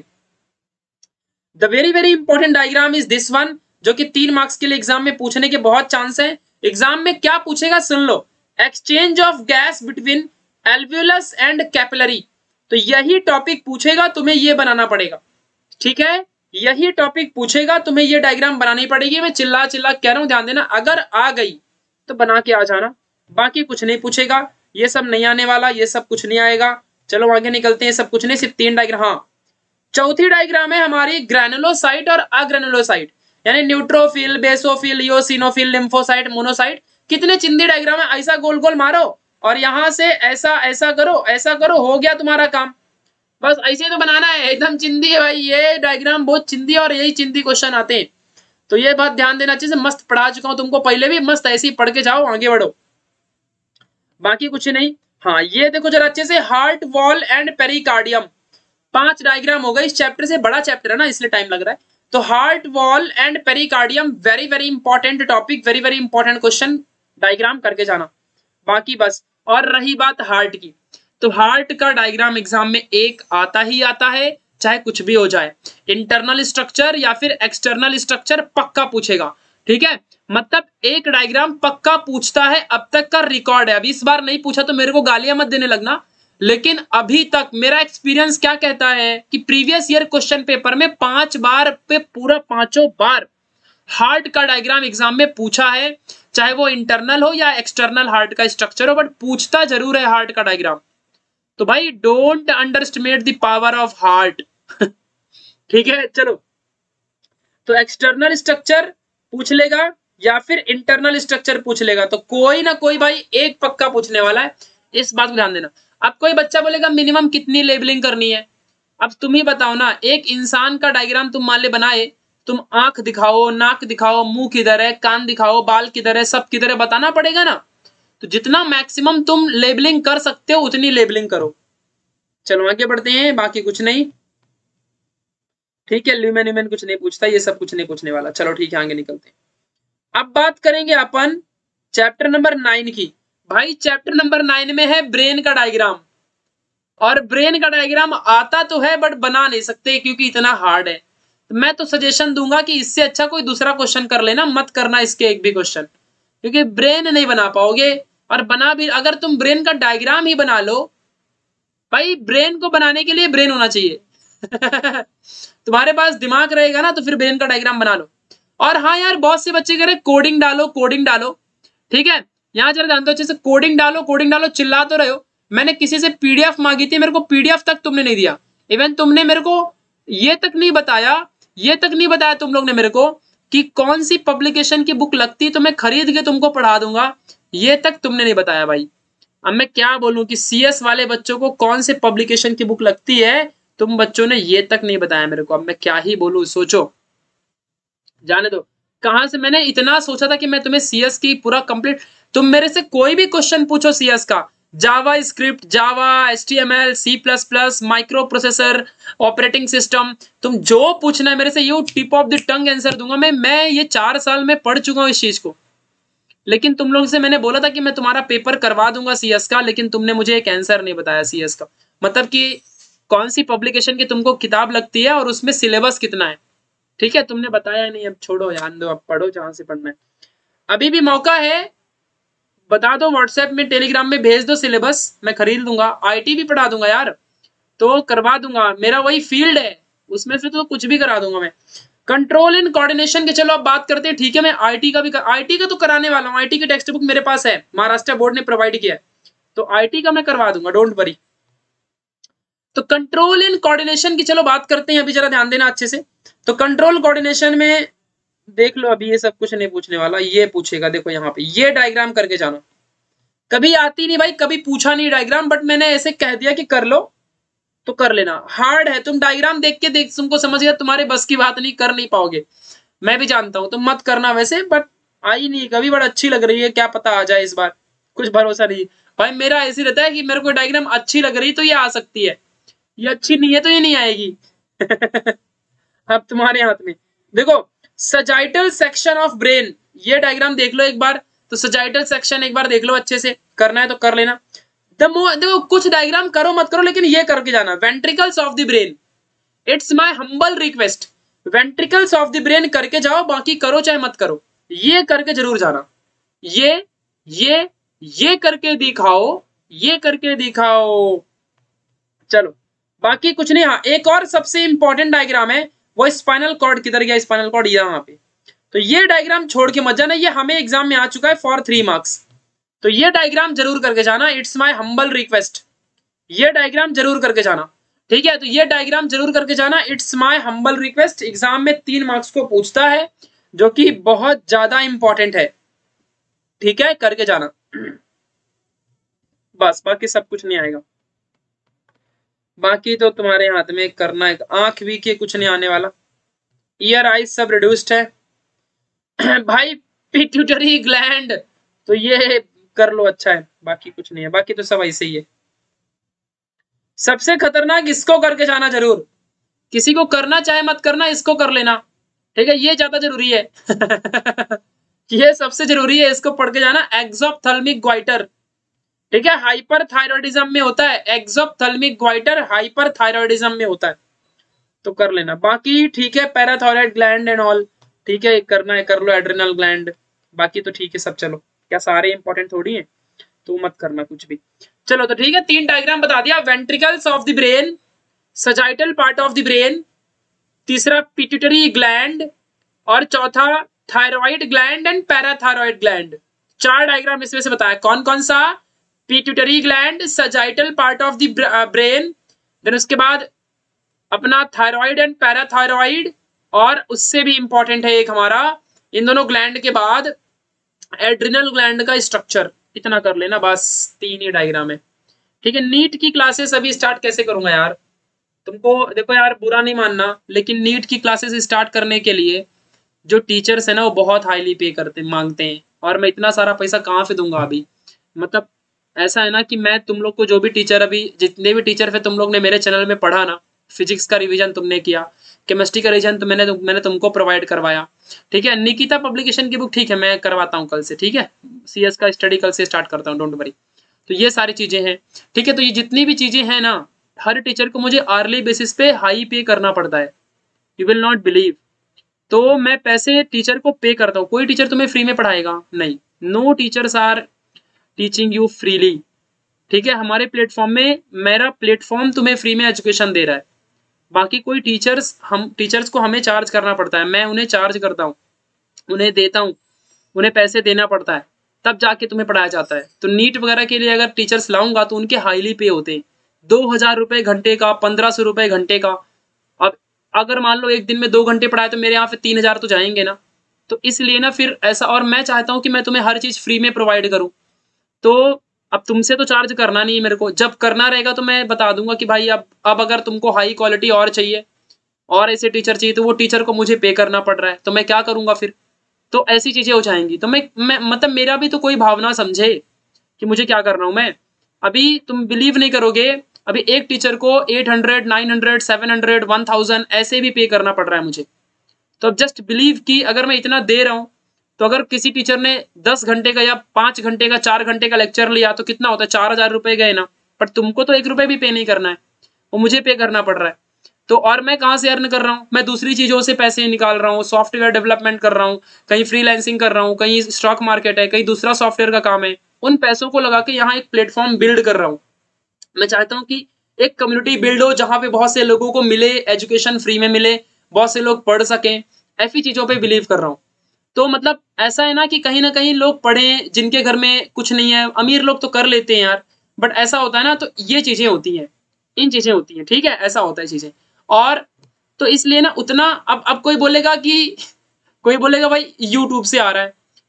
The very very important diagram is this one, जो कि 3 मार्क्स के लिए एग्जाम में पूछने के बहुत चांस है। एग्जाम में क्या पूछेगा सुन लो, exchange of gas between alveolus and capillary, तो यही टॉपिक पूछेगा, तुम्हें ये बनाना पड़ेगा, ठीक है। यही टॉपिक पूछेगा, तुम्हें ये डायग्राम बनानी पड़ेगी। मैं चिल्ला चिल्ला कह रहा हूं, ध्यान देना, अगर आ गई तो बना के आ जाना, बाकी कुछ नहीं पूछेगा। ये सब नहीं आने वाला, ये सब कुछ नहीं आएगा। चलो आगे निकलते हैं, सब कुछ नहीं, सिर्फ 3 डायग्राम। हाँ, चौथी डायग्राम है हमारी ग्रैनुलोसाइट और अग्रैनुलोसाइट, यानी neutrophil, basophil, eosinophil, lymphocyte, monocyte. कितने चिंदी डायग्राम है, ऐसा गोल गोल मारो और यहां से ऐसा ऐसा करो, ऐसा करो, हो गया तुम्हारा काम। बस ऐसे तो बनाना है, एकदम चिंदी है भाई, ये डायग्राम बहुत चिंदी है और यही चिंदी क्वेश्चन आते हैं, तो ये बात ध्यान देना अच्छे से। मस्त पढ़ा चुका हूं तुमको पहले भी, मस्त ऐसे ही पढ़ के जाओ, आगे बढ़ो, बाकी कुछ नहीं। हाँ, ये देखो जरा अच्छे से, heart wall and pericardium, 5 diagram हो गए इस चैप्टर से, बड़ा चैप्टर है ना इसलिए टाइम लग रहा है। तो heart wall and pericardium, very very important topic, very very important question, diagram करके जाना, बाकी बस। और रही बात हार्ट की, तो हार्ट का डायग्राम एग्जाम में एक आता ही आता है, चाहे कुछ भी हो जाए, इंटरनल स्ट्रक्चर या फिर एक्सटर्नल स्ट्रक्चर पक्का पूछेगा, ठीक है। मतलब एक डायग्राम पक्का पूछता है, अब तक का रिकॉर्ड है। अभी इस बार नहीं पूछा तो मेरे को गालियां मत देने लगना, लेकिन अभी तक मेरा एक्सपीरियंस क्या कहता है कि प्रीवियस ईयर क्वेश्चन पेपर में 5 बार पे पूरा 5 बार हार्ट का डायग्राम एग्जाम में पूछा है, चाहे वो इंटरनल हो या एक्सटर्नल हार्ट का स्ट्रक्चर हो, बट पूछता जरूर है हार्ट का डायग्राम। तो भाई don't underestimate the power of heart, ठीक है। चलो, तो एक्सटर्नल स्ट्रक्चर पूछ लेगा या फिर इंटरनल स्ट्रक्चर पूछ लेगा, तो कोई ना कोई भाई एक पक्का पूछने वाला है, इस बात को ध्यान देना। अब कोई बच्चा बोलेगा मिनिमम कितनी लेबलिंग करनी है, अब तुम ही बताओ ना। एक इंसान का डायग्राम तुम मान ले बनाए, तुम आंख दिखाओ, नाक दिखाओ, मुंह किधर है, कान दिखाओ, बाल किधर है, सब किधर है, बताना पड़ेगा ना। तो जितना मैक्सिमम तुम लेबलिंग कर सकते हो उतनी लेबलिंग करो। चलो आगे बढ़ते हैं, बाकी कुछ नहीं, ठीक है। ल्यूमेन कुछ नहीं पूछता, ये सब कुछ नहीं पूछने वाला। चलो ठीक है, आगे निकलते हैं। अब बात करेंगे अपन चैप्टर नंबर 9 की। भाई चैप्टर नंबर 9 में है ब्रेन का डायग्राम, और ब्रेन का डायग्राम आता तो है बट बना नहीं सकते क्योंकि इतना हार्ड है। तो मैं तो सजेशन दूंगा कि इससे अच्छा कोई दूसरा क्वेश्चन कर लेना, मत करना इसके एक भी क्वेश्चन, क्योंकि ब्रेन नहीं बना पाओगे। और बना भी, अगर तुम ब्रेन का डायग्राम ही बना लो, भाई ब्रेन को बनाने के लिए ब्रेन होना चाहिए तुम्हारे पास दिमाग रहेगा ना तो फिर ब्रेन का डायग्राम बना लो। और हाँ यार, बहुत से बच्चे कह रहे कोडिंग डालो, कोडिंग डालो, ठीक है। यहाँ जरा जानते हो अच्छे से, कोडिंग डालो, कोडिंग डालो, चिल्ला तो रहे हो। मैंने किसी से पीडीएफ मांगी थी, मेरे को पीडीएफ तक तुमने नहीं दिया। इवन तुमने मेरे को ये तक नहीं बताया तुम लोग ने मेरे को कि कौन सी पब्लिकेशन की बुक लगती, तो मैं खरीद के तुमको पढ़ा दूंगा, ये तक तुमने नहीं बताया भाई। अब मैं क्या बोलूं कि सीएस वाले बच्चों को कौन से पब्लिकेशन की बुक लगती है, तुम बच्चों ने ये तक नहीं बताया मेरे को। अब मैं क्या ही बोलूं, सोचो, जाने दो। कहां से मैंने इतना सोचा था कि मैं तुम्हें सीएस की पूरा कंप्लीट, तुम मेरे से कोई भी क्वेश्चन पूछो सीएस का, JavaScript, Java, HTML, C++, microprocessor, operating system, तुम जो पूछना है मेरे से, ये tip of the tongue answer दूंगा मैं ये 4 साल में पढ़ चुका हूं इस चीज को। लेकिन तुम लोग से मैंने बोला था कि मैं तुम्हारा पेपर करवा दूंगा सीएस का, लेकिन तुमने मुझे एक आंसर नहीं बताया सीएस का, मतलब कि कौन सी पब्लिकेशन की तुमको किताब लगती है और उसमें सिलेबस कितना है, ठीक है, तुमने बताया नहीं। अब छोड़ो, ध्यान दो, अब पढ़ो जहां से पढ़ना है। अभी भी मौका है, बता दो व्हाट्सएप में, टेलीग्राम में भेज दो सिलेबस, मैं खरीद लूंगा। आईटी भी पढ़ा दूंगा यार, तो करवा दूंगा, मेरा वही फील्ड है, उसमें से तो कुछ भी करा दूंगा मैं। कंट्रोल इन कोऑर्डिनेशन के, चलो अब बात करते हैं, ठीक है। मैं आईटी का तो कराने वाला हूँ, आईटी की टेक्स्ट बुक मेरे पास है, महाराष्ट्र बोर्ड ने प्रोवाइड किया है, तो आईटी का मैं करवा दूंगा, डोंट वरी। तो कंट्रोल इन कोऑर्डिनेशन की चलो बात करते हैं, अभी जरा ध्यान देना अच्छे से। तो कंट्रोल कोऑर्डिनेशन में देख लो, अभी ये सब कुछ नहीं पूछने वाला, ये पूछेगा, देखो यहाँ पे ये डायग्राम करके जाना, कभी आती नहीं भाई, कभी पूछा नहीं डायग्राम, बट मैंने ऐसे कह दिया कि कर लो तो कर लेना। हार्ड है, तुम डायग्राम देख के देख तुमको समझ गया, तुम्हारे बस की बात नहीं, कर नहीं पाओगे, मैं भी जानता हूं, तुम मत करना वैसे, बट आई नहीं कभी, बड़ा अच्छी लग रही है, क्या पता आ जाए इस बार, कुछ भरोसा नहीं भाई। मेरा ऐसे रहता है कि मेरे को डायग्राम अच्छी लग रही तो ये आ सकती है, ये अच्छी नहीं है तो ये नहीं आएगी। अब तुम्हारे हाथ में। देखो सजाइटल सेक्शन ऑफ ब्रेन, ये डायग्राम देख लो एक बार, तो सजाइटल सेक्शन एक बार देख लो अच्छे से, करना है तो कर लेना। देखो कुछ डायग्राम करो मत करो, लेकिन ये करके जाना, ventricles of the brain, it's my humble request, ventricles of the brain करके जाओ, बाकी करो चाहे मत करो, ये करके जरूर जाना। ये करके दिखाओ, ये करके दिखाओ। चलो बाकी कुछ नहीं। हाँ एक और सबसे इंपॉर्टेंट डायग्राम है, वो स्पाइनल कॉर्ड, किधर गया स्पाइनल कॉर्ड, यहाँ पे। तो ये डायग्राम छोड़ के मत जाना, ये हमें एग्जाम में आ चुका है फॉर 3 मार्क्स, तो ये डायग्राम जरूर करके जाना, इट्स माय हम्बल रिक्वेस्ट, ये डायग्राम जरूर करके जाना, ठीक है। तो ये डायग्राम जरूर करके जाना, it's my humble request, exam में 3 मार्क्स को पूछता है, जो कि बहुत ज्यादा इंपॉर्टेंट है, ठीक है, करके जाना बस, बाकी सब कुछ नहीं आएगा, बाकी तो तुम्हारे हाथ में करना है। आंख भी के कुछ नहीं आने वाला, ईयर आइज सब रिड्यूस्ड है भाई। पिट्यूटरी ग्लैंड तो ये कर लो, अच्छा है, बाकी कुछ नहीं है, बाकी तो सब ऐसे ही है। सबसे खतरनाक इसको करके जाना जरूर, किसी को करना चाहे मत करना, इसको कर लेना, ठीक है, ये ज्यादा जरूरी है ये सबसे जरूरी है, इसको पढ़ के जाना, एक्सोप्थेल्मिक ग्वाइटर, ठीक है, हाइपरथायरॉयडिज्म में होता है, एक्सोप्थेल्मिक ग्वाइटर हाइपरथायरॉयडिज्म में होता है, तो कर लेना। बाकी ठीक है, पैराथायरॉयड ग्लैंड एंड ऑल, ठीक है, करना है कर लो, एड्रिनल ग्लैंड, बाकी तो ठीक है सब। चलो क्या सारे इंपॉर्टेंट थोड़ी है, तो मत करना कुछ भी। चलो तो ठीक है, 3 डायग्राम बता दिया, ventricles of the brain, sagittal part of the brain, तीसरा पिट्यूटरी ग्लैंड, और चौथा thyroid gland and parathyroid gland. 4 diagram इसमें से बताया, कौन कौन सा, pituitary gland, sagittal part of the brain, then उसके बाद अपना थायराइड एंड पैराथायरॉयड, और उससे भी इंपॉर्टेंट है एक हमारा, इन दोनों ग्लैंड के बाद एड्रिनल ग्लैंड का स्ट्रक्चर। इतना कर लेना बस, 3 ही डायग्राम है, ठीक है। नीट की क्लासेस अभी स्टार्ट कैसे करूंगा यार, तुमको देखो यार बुरा नहीं मानना, लेकिन नीट की क्लासेस स्टार्ट करने के लिए जो टीचर्स है ना, वो बहुत हाईली पे करते मांगते हैं, और मैं इतना सारा पैसा कहाँ से दूंगा अभी। मतलब ऐसा है ना कि मैं तुम लोग को जो भी टीचर, अभी जितने भी टीचर थे तुम लोग ने मेरे चैनल में पढ़ा ना, फिजिक्स का रिवीजन तुमने किया, केमिस्ट्री का रिवीजन तो मैंने तुमको प्रोवाइड करवाया, ठीक है। निकिता पब्लिकेशन की बुक ठीक है, मैं करवाता हूँ कल से, ठीक है, सीएस का स्टडी कल से स्टार्ट करता हूँ, डोंट वरी। तो ये सारी चीजें हैं, ठीक है। तो ये जितनी भी चीजें हैं ना, हर टीचर को मुझे आर्ली बेसिस पे हाई पे करना पड़ता है, यू विल नॉट बिलीव। तो मैं पैसे टीचर को पे करता हूँ, कोई टीचर तुम्हें फ्री में पढ़ाएगा नहीं, no teachers are teaching you freely, ठीक है। हमारे प्लेटफॉर्म में, मेरा प्लेटफॉर्म तुम्हें फ्री में एजुकेशन दे रहा है, बाकी कोई टीचर्स को हमें चार्ज करना पड़ता है, मैं उन्हें चार्ज करता हूँ, उन्हें देता हूँ, उन्हें पैसे देना पड़ता है, तब जाके तुम्हें पढ़ाया जाता है। तो नीट वगैरह के लिए अगर टीचर्स लाऊंगा तो उनके हाईली पे होते हैं, 2000 रुपए घंटे का, 1500 रुपए घंटे का। अब अगर मान लो एक दिन में 2 घंटे पढ़ाए तो मेरे यहाँ पे 3000 तो जाएंगे ना, तो इसलिए ना फिर ऐसा, और मैं चाहता हूँ कि मैं तुम्हें हर चीज फ्री में प्रोवाइड करूँ, तो अब तुमसे तो चार्ज करना नहीं है मेरे को, जब करना रहेगा तो मैं बता दूंगा कि भाई अब अगर तुमको हाई क्वालिटी और चाहिए, और ऐसे टीचर चाहिए, तो वो टीचर को मुझे पे करना पड़ रहा है, तो मैं क्या करूंगा फिर, तो ऐसी चीजें हो जाएंगी। तो मैं मतलब मेरा भी तो कोई भावना समझे कि मुझे क्या कर रहा हूं मैं। अभी तुम बिलीव नहीं करोगे, अभी एक टीचर को 800, 900, 700, 1000 ऐसे भी पे करना पड़ रहा है मुझे। तो अब जस्ट बिलीव कि अगर मैं इतना दे रहा हूं, तो अगर किसी टीचर ने 10 घंटे का या 5 घंटे का, 4 घंटे का लेक्चर लिया, तो कितना होता है, 4000 रुपए गए ना, पर तुमको तो 1 रुपए भी पे नहीं करना है, वो मुझे पे करना पड़ रहा है। तो और मैं कहाँ से अर्न कर रहा हूँ, मैं दूसरी चीजों से पैसे निकाल रहा हूँ, सॉफ्टवेयर डेवलपमेंट कर रहा हूँ, कहीं फ्रीलांसिंग कर रहा हूँ, कहीं स्टॉक मार्केट है, कहीं दूसरा सॉफ्टवेयर का काम है, उन पैसों को लगा के यहाँ एक प्लेटफॉर्म बिल्ड कर रहा हूँ। मैं चाहता हूँ कि एक कम्युनिटी बिल्ड हो, जहाँ पे बहुत से लोगों को मिले, एजुकेशन फ्री में मिले, बहुत से लोग पढ़ सकें, ऐसी चीजों पे बिलीव कर रहा हूँ। तो मतलब ऐसा है ना कि कहीं ना कहीं लोग पढ़ें, जिनके घर में कुछ नहीं है, अमीर लोग तो कर लेते हैं यार, बट ऐसा होता है ना, तो ये चीजें होती हैं, इन चीजें होती हैं, ठीक है, ऐसा होता है चीजें। और तो इसलिए ना उतना, अब कोई बोलेगा भाई यूट्यूब से आ रहा है,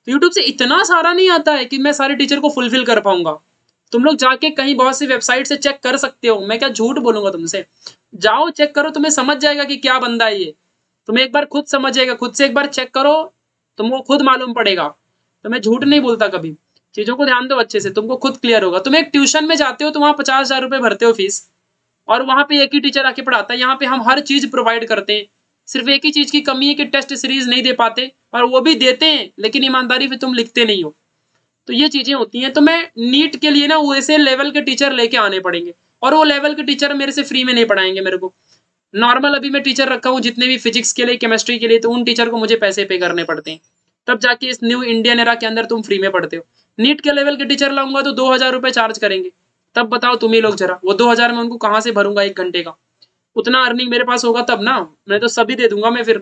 तो यूट्यूब से इतना सारा नहीं आता है कि मैं सारे टीचर को फुलफिल कर पाऊंगा। तुम लोग जाके कहीं बहुत सी वेबसाइट से चेक कर सकते हो, मैं क्या झूठ बोलूंगा तुमसे। जाओ चेक करो, तुम्हें समझ जाएगा कि क्या बंदा है ये। तुम्हें एक बार खुद समझ जाएगा, खुद से एक बार चेक करो, तुमको खुद मालूम पड़ेगा। तो मैं झूठ नहीं बोलता कभी, चीजों को ध्यान दो अच्छे से, तुमको खुद क्लियर होगा। तुम एक ट्यूशन में जाते हो तो वहां 50,000 रुपए भरते हो फीस, और वहां पे एक ही टीचर आके पढ़ाता है। यहाँ पे हम हर चीज प्रोवाइड करते हैं, सिर्फ एक ही चीज की कमी है कि टेस्ट सीरीज नहीं दे पाते, और वो भी देते हैं लेकिन ईमानदारी से तुम लिखते नहीं हो। तो ये चीजें होती हैं। तो मैं नीट के लिए ना वैसे लेवल के टीचर लेके आने पड़ेंगे, और वो लेवल के टीचर मेरे से फ्री में नहीं पढ़ाएंगे मेरे को। नॉर्मल अभी मैं टीचर रखा हूँ जितने भी फिजिक्स के लिए, केमिस्ट्री के लिए, तो उन टीचर को मुझे पैसे पे करने पड़ते हैं, तब जाके इस न्यू इंडियन एरा के अंदर तुम फ्री में पढ़ते हो। नीट के लेवल के टीचर लाऊंगा तो 2,000 रुपए चार्ज करेंगे। तब बताओ तुम ही लोग जरा, वो 2,000 में उनको कहाँ से भरूंगा 1 घंटे का? उतना अर्निंग मेरे पास होगा तब ना, मैं तो सभी दे दूंगा मैं फिर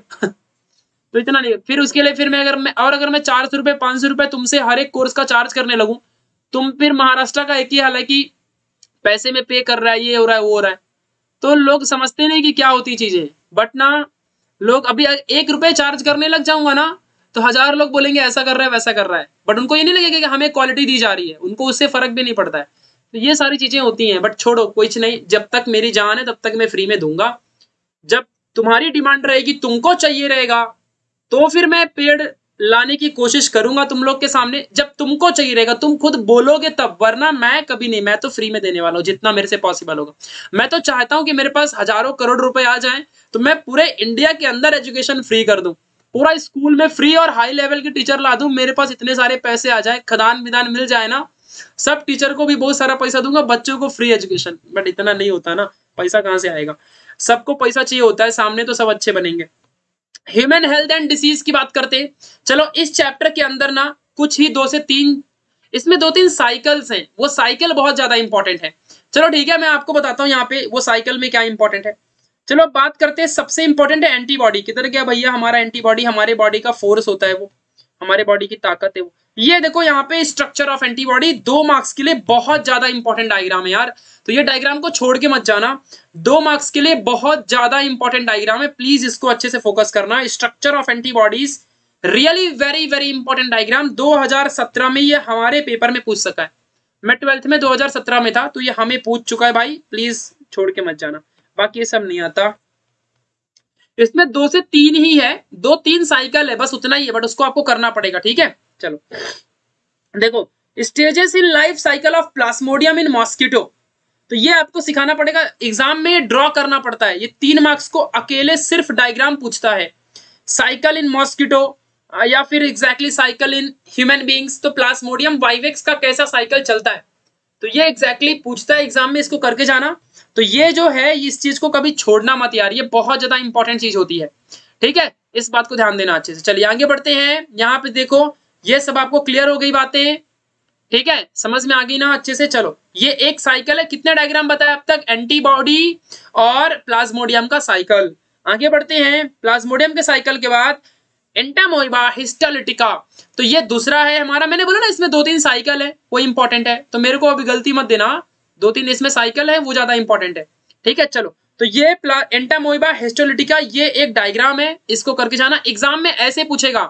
तो इतना नहीं। फिर उसके लिए फिर मैं अगर मैं 400 रुपए 500 रुपए तुमसे हर एक कोर्स का चार्ज करने लगूं, तुम फिर महाराष्ट्र का एक ही हाल है कि पैसे में पे कर रहा है, ये हो रहा है, वो हो रहा है। तो लोग समझते नहीं कि क्या होती चीजें। बट ना लोग अभी 1 रुपए चार्ज करने लग जाऊंगा ना तो 1000 लोग बोलेंगे ऐसा कर रहा है वैसा कर रहा है, बट उनको ये नहीं लगेगा कि हमें क्वालिटी दी जा रही है, उनको उससे फर्क भी नहीं पड़ता है। तो ये सारी चीजें होती हैं। बट छोड़ो, कुछ नहीं, जब तक मेरी जान है तब तक मैं फ्री में दूंगा। जब तुम्हारी डिमांड रहेगी, तुमको चाहिए रहेगा, तो फिर मैं पेड लाने की कोशिश करूंगा तुम लोग के सामने। जब तुमको चाहिए रहेगा, तुम खुद बोलोगे तब, वरना मैं कभी नहीं। मैं तो फ्री में देने वाला हूँ जितना मेरे से पॉसिबल होगा। मैं तो चाहता हूं कि मेरे पास हजारों करोड़ रुपए आ जाएं तो मैं पूरे इंडिया के अंदर एजुकेशन फ्री कर दूं, पूरा स्कूल में फ्री और हाई लेवल के टीचर ला दूं। मेरे पास इतने सारे पैसे आ जाए, खदान विदान मिल जाए ना, सब टीचर को भी बहुत सारा पैसा दूंगा, बच्चों को फ्री एजुकेशन। बट इतना नहीं होता ना, पैसा कहां से आएगा? सबको पैसा चाहिए होता है, सामने तो सब अच्छे बनेंगे। ह्यूमन हेल्थ एंड डिसीज की बात करते हैं। चलो इस चैप्टर के अंदर ना कुछ ही 2 से 3, इसमें 2-3 साइकिल्स हैं, वो साइकिल बहुत ज्यादा इंपॉर्टेंट है। चलो ठीक है, मैं आपको बताता हूं यहाँ पे वो साइकिल में क्या इंपॉर्टेंट है। चलो अब बात करते हैं, सबसे इंपॉर्टेंट है एंटीबॉडी। किधर गया भैया हमारा एंटीबॉडी? हमारे बॉडी का फोर्स होता है वो, हमारे बॉडी की ताकत है वो। ये देखो यहाँ पे स्ट्रक्चर ऑफ एंटीबॉडी 2 मार्क्स के लिए बहुत ज्यादा इंपॉर्टेंट डायग्राम है यार, तो ये डायग्राम को छोड़ के मत जाना। 2 मार्क्स के लिए बहुत ज्यादा इंपॉर्टेंट डायग्राम है, प्लीज इसको अच्छे से फोकस करना। Structure of antibodies really very very important diagram. 2017 में ये हमारे पेपर में पूछ सका है। मैं 12th में 2017 में था, तो ये हमें पूछ चुका है भाई, प्लीज छोड़ के मत जाना। बाकी ये सब नहीं आता। इसमें 2 से 3 ही है, 2-3 साइकिल है, बस उतना ही है, बट उसको आपको करना पड़ेगा। ठीक है, चलो देखो, stages in life cycle of plasmodium in mosquito, तो ये आपको सिखाना पड़ेगा, एग्जाम में ड्रॉ करना पड़ता है। ये 3 मार्क्स को अकेले सिर्फ डायग्राम पूछता है। साइकिल इन मॉस्किटो या फिर exactly cycle in human beings, तो प्लाज्मोडियम वाइवेक्स का कैसा साइकिल चलता है, तो ये एग्जैक्टली पूछता है एग्जाम में, इसको करके जाना। तो ये जो है इस चीज को कभी छोड़ना मत यार, ये बहुत ज्यादा इंपॉर्टेंट चीज होती है। ठीक है, इस बात को ध्यान देना अच्छे से। चलिए आगे बढ़ते हैं। यहाँ पे देखो, ये सब आपको क्लियर हो गई बातें, ठीक है, समझ में आ गई ना अच्छे से। चलो ये एक साइकिल है, कितने डायग्राम बताया अब तक? एंटीबॉडी और प्लाज्मोडियम का साइकिल। आगे बढ़ते हैं, प्लाज्मोडियम के साइकिल के बाद एंटामोइबा हिस्टोलिटिका, तो ये दूसरा है हमारा। मैंने बोला ना इसमें 2-3 साइकिल है, वो इंपॉर्टेंट है, तो मेरे को अभी गलती मत देना, 2-3 इसमें साइकिल है, वो ज्यादा इंपॉर्टेंट है। ठीक है, चलो तो ये एंटामोइबा हिस्टोलिटिका, ये एक डायग्राम है, इसको करके जाना। एग्जाम में ऐसे पूछेगा,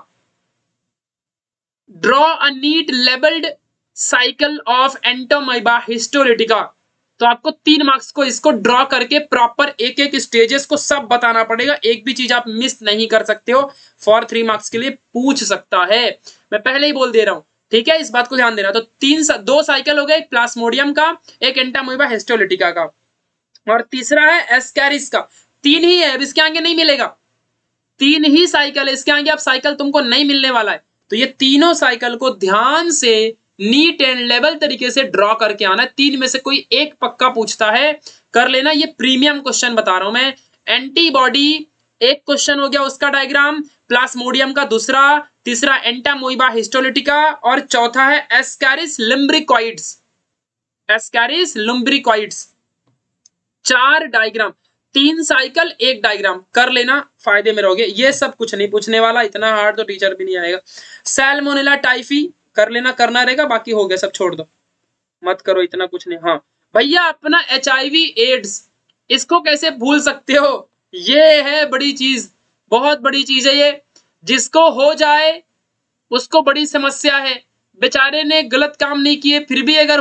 draw a neat labelled cycle of entamoeba histolytica, तो आपको 3 मार्क्स को इसको ड्रॉ करके प्रॉपर एक स्टेजेस को सब बताना पड़ेगा, एक भी चीज आप मिस नहीं कर सकते हो। फॉर 3 मार्क्स के लिए पूछ सकता है, मैं पहले ही बोल दे रहा हूं। ठीक है, इस बात को ध्यान देना। तो 2 साइकिल हो गए, एक प्लाज्मोडियम का, एक एंटामोइबा हिस्टोलिटिका का, और तीसरा है एस्कैरिस का। 3 ही है, अब इसके आगे नहीं मिलेगा, 3 ही साइकिल है, इसके आगे आप साइकिल तुमको नहीं मिलने वाला है। तो ये तीनों साइकिल को ध्यान से नीट एंड लेवल तरीके से ड्रॉ करके आना है। 3 में से कोई एक पक्का पूछता है, कर लेना। ये प्रीमियम क्वेश्चन बता रहा हूं मैं। एंटीबॉडी एक क्वेश्चन हो गया, उसका डायग्राम, प्लाज्मोडियम का दूसरा, तीसरा एंटामोइबा हिस्टोलिटिका, और चौथा है ascaris lumbricoides. Ascaris lumbricoides, 4 diagram, 3 cycle 1 diagram, कर लेना, फायदे में रहोगे। ये सब कुछ नहीं पूछने वाला, इतना हार्ड तो टीचर भी नहीं आएगा। सैल्मोनेला टाइफी कर लेना, करना रहेगा, बाकी हो गया, सब छोड़ दो, मत करो, इतना कुछ नहीं। हाँ भैया, अपना HIV एड्स, इसको कैसे भूल सकते हो? ये है बड़ी चीज, बहुत बड़ी चीज है ये। जिसको हो जाए उसको बड़ी समस्या है, बेचारे ने गलत काम नहीं किए, फिर भी अगर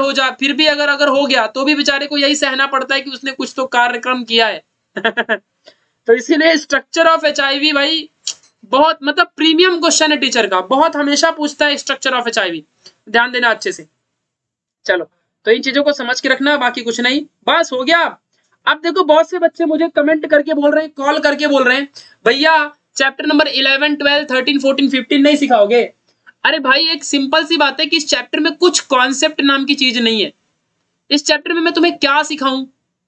हो गया तो भी बेचारे को यही सहना पड़ता है कि उसने कुछ तो कार्यक्रम किया है। तो इसीलिए स्ट्रक्चर ऑफ HIV भाई बहुत मतलब प्रीमियम क्वेश्चन है टीचर का, बहुत हमेशा पूछता है स्ट्रक्चर ऑफ HIV, ध्यान देना अच्छे से। चलो तो इन चीजों को समझ के रखना, बाकी कुछ नहीं, बस हो गया। अब देखो बहुत से बच्चे मुझे कमेंट करके बोल रहे हैं, कॉल करके बोल रहे हैं, भैया चैप्टर नंबर 11, 12, 13, 14, 15 नहीं सिखाओगे? अरे भाई एक सिंपल सी बात है कि इस चैप्टर में कुछ कॉन्सेप्ट नाम की चीज नहीं है। इस चैप्टर में मैं तुम्हें क्या सिखाऊं?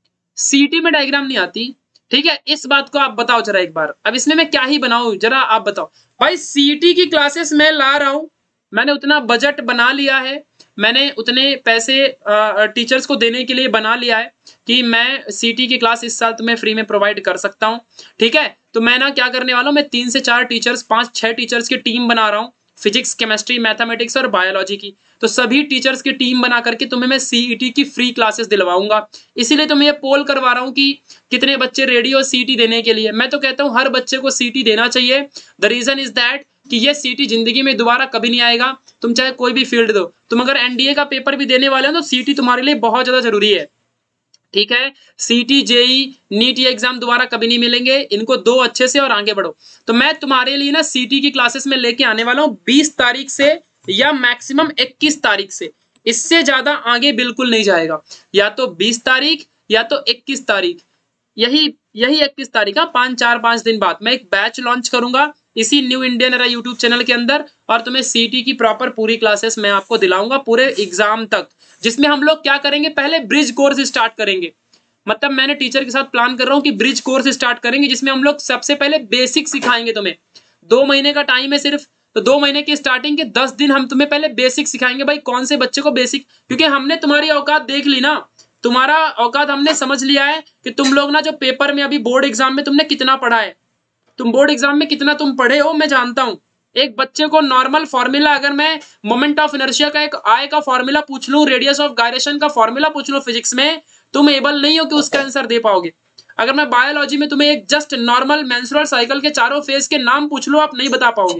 सीटी में डायग्राम नहीं आती, ठीक है, इस बात को आप बताओ जरा एक बार। अब इसमें मैं क्या ही बनाऊं, जरा आप बताओ भाई। सीटी की क्लासेस मैं ला रहा हूं, मैंने उतना बजट बना लिया है, मैंने उतने पैसे टीचर्स को देने के लिए बना लिया है कि मैं सीटी की क्लास इस साल तुम्हें फ्री में प्रोवाइड कर सकता हूं, ठीक है। तो मैं ना क्या करने वाला हूं, मैं 3 से 4 टीचर्स, 5-6 टीचर्स की टीम बना रहा हूं, फिजिक्स, केमिस्ट्री, मैथमेटिक्स और बायोलॉजी की। तो सभी टीचर्स की टीम बना करके तुम्हें मैं सीईटी की फ्री क्लासेस दिलवाऊंगा। इसीलिए तो मैं ये पोल करवा रहा हूं कि कितने बच्चे रेडी हो सीटी देने के लिए। मैं तो कहता हूं हर बच्चे को सीटी देना चाहिए। द रीजन इज दैट कि ये सीटी जिंदगी में दोबारा कभी नहीं आएगा। तुम चाहे कोई भी फील्ड दो, तुम अगर एनडीए का पेपर भी देने वाले हो तो सीटी तुम्हारे लिए बहुत ज्यादा जरूरी है, ठीक है। सीटी, जेई, नीट ये एग्जाम दोबारा कभी नहीं मिलेंगे, इनको दो अच्छे से और आगे बढ़ो। तो मैं तुम्हारे लिए ना सीटी की क्लासेस में लेके आने वाला हूँ 20 तारीख से या मैक्सिमम 21 तारीख से, इससे ज्यादा आगे बिल्कुल नहीं जाएगा। या तो 20 तारीख या तो 21 तारीख, यही 21 तारीख, 5 दिन बाद मैं एक बैच लॉन्च करूंगा इसी new Indian era YouTube channel के अंदर, और तुम्हें सीटी की प्रॉपर पूरी क्लासेस मैं आपको दिलाऊंगा पूरे एग्जाम तक, जिसमें हम लोग क्या करेंगे, पहले ब्रिज कोर्स स्टार्ट करेंगे। मतलब मैंने टीचर के साथ प्लान कर रहा हूँ कि ब्रिज कोर्स स्टार्ट करेंगे, जिसमें हम लोग सबसे पहले बेसिक सिखाएंगे तुम्हें। 2 महीने का टाइम है सिर्फ, तो 2 महीने की स्टार्टिंग के 10 दिन हम तुम्हें पहले बेसिक सिखाएंगे। भाई कौन से बच्चे को बेसिक, क्योंकि हमने तुम्हारी औकात देख ली ना, तुम्हारा औकात हमने समझ लिया है कि तुम लोग ना जो पेपर में अभी बोर्ड एग्जाम में तुमने कितना पढ़ा है, तुम बोर्ड एग्जाम में कितना तुम पढ़े हो मैं जानता हूं। एक बच्चे को नॉर्मल फॉर्मूला, अगर मैं मोमेंट ऑफ इनर्शिया का एक आई का फॉर्मूला पूछ लूं, रेडियस ऑफ गायरेशन का फॉर्मूला पूछ लूं फिजिक्स में, तुम एबल नहीं हो कि उसका आंसर दे पाओगे। अगर मैं बायोलॉजी में तुम्हें एक जस्ट नॉर्मल मेंस्ट्रुअल साइकिल के चारों फेज के नाम पूछ लो, आप नहीं बता पाओगे।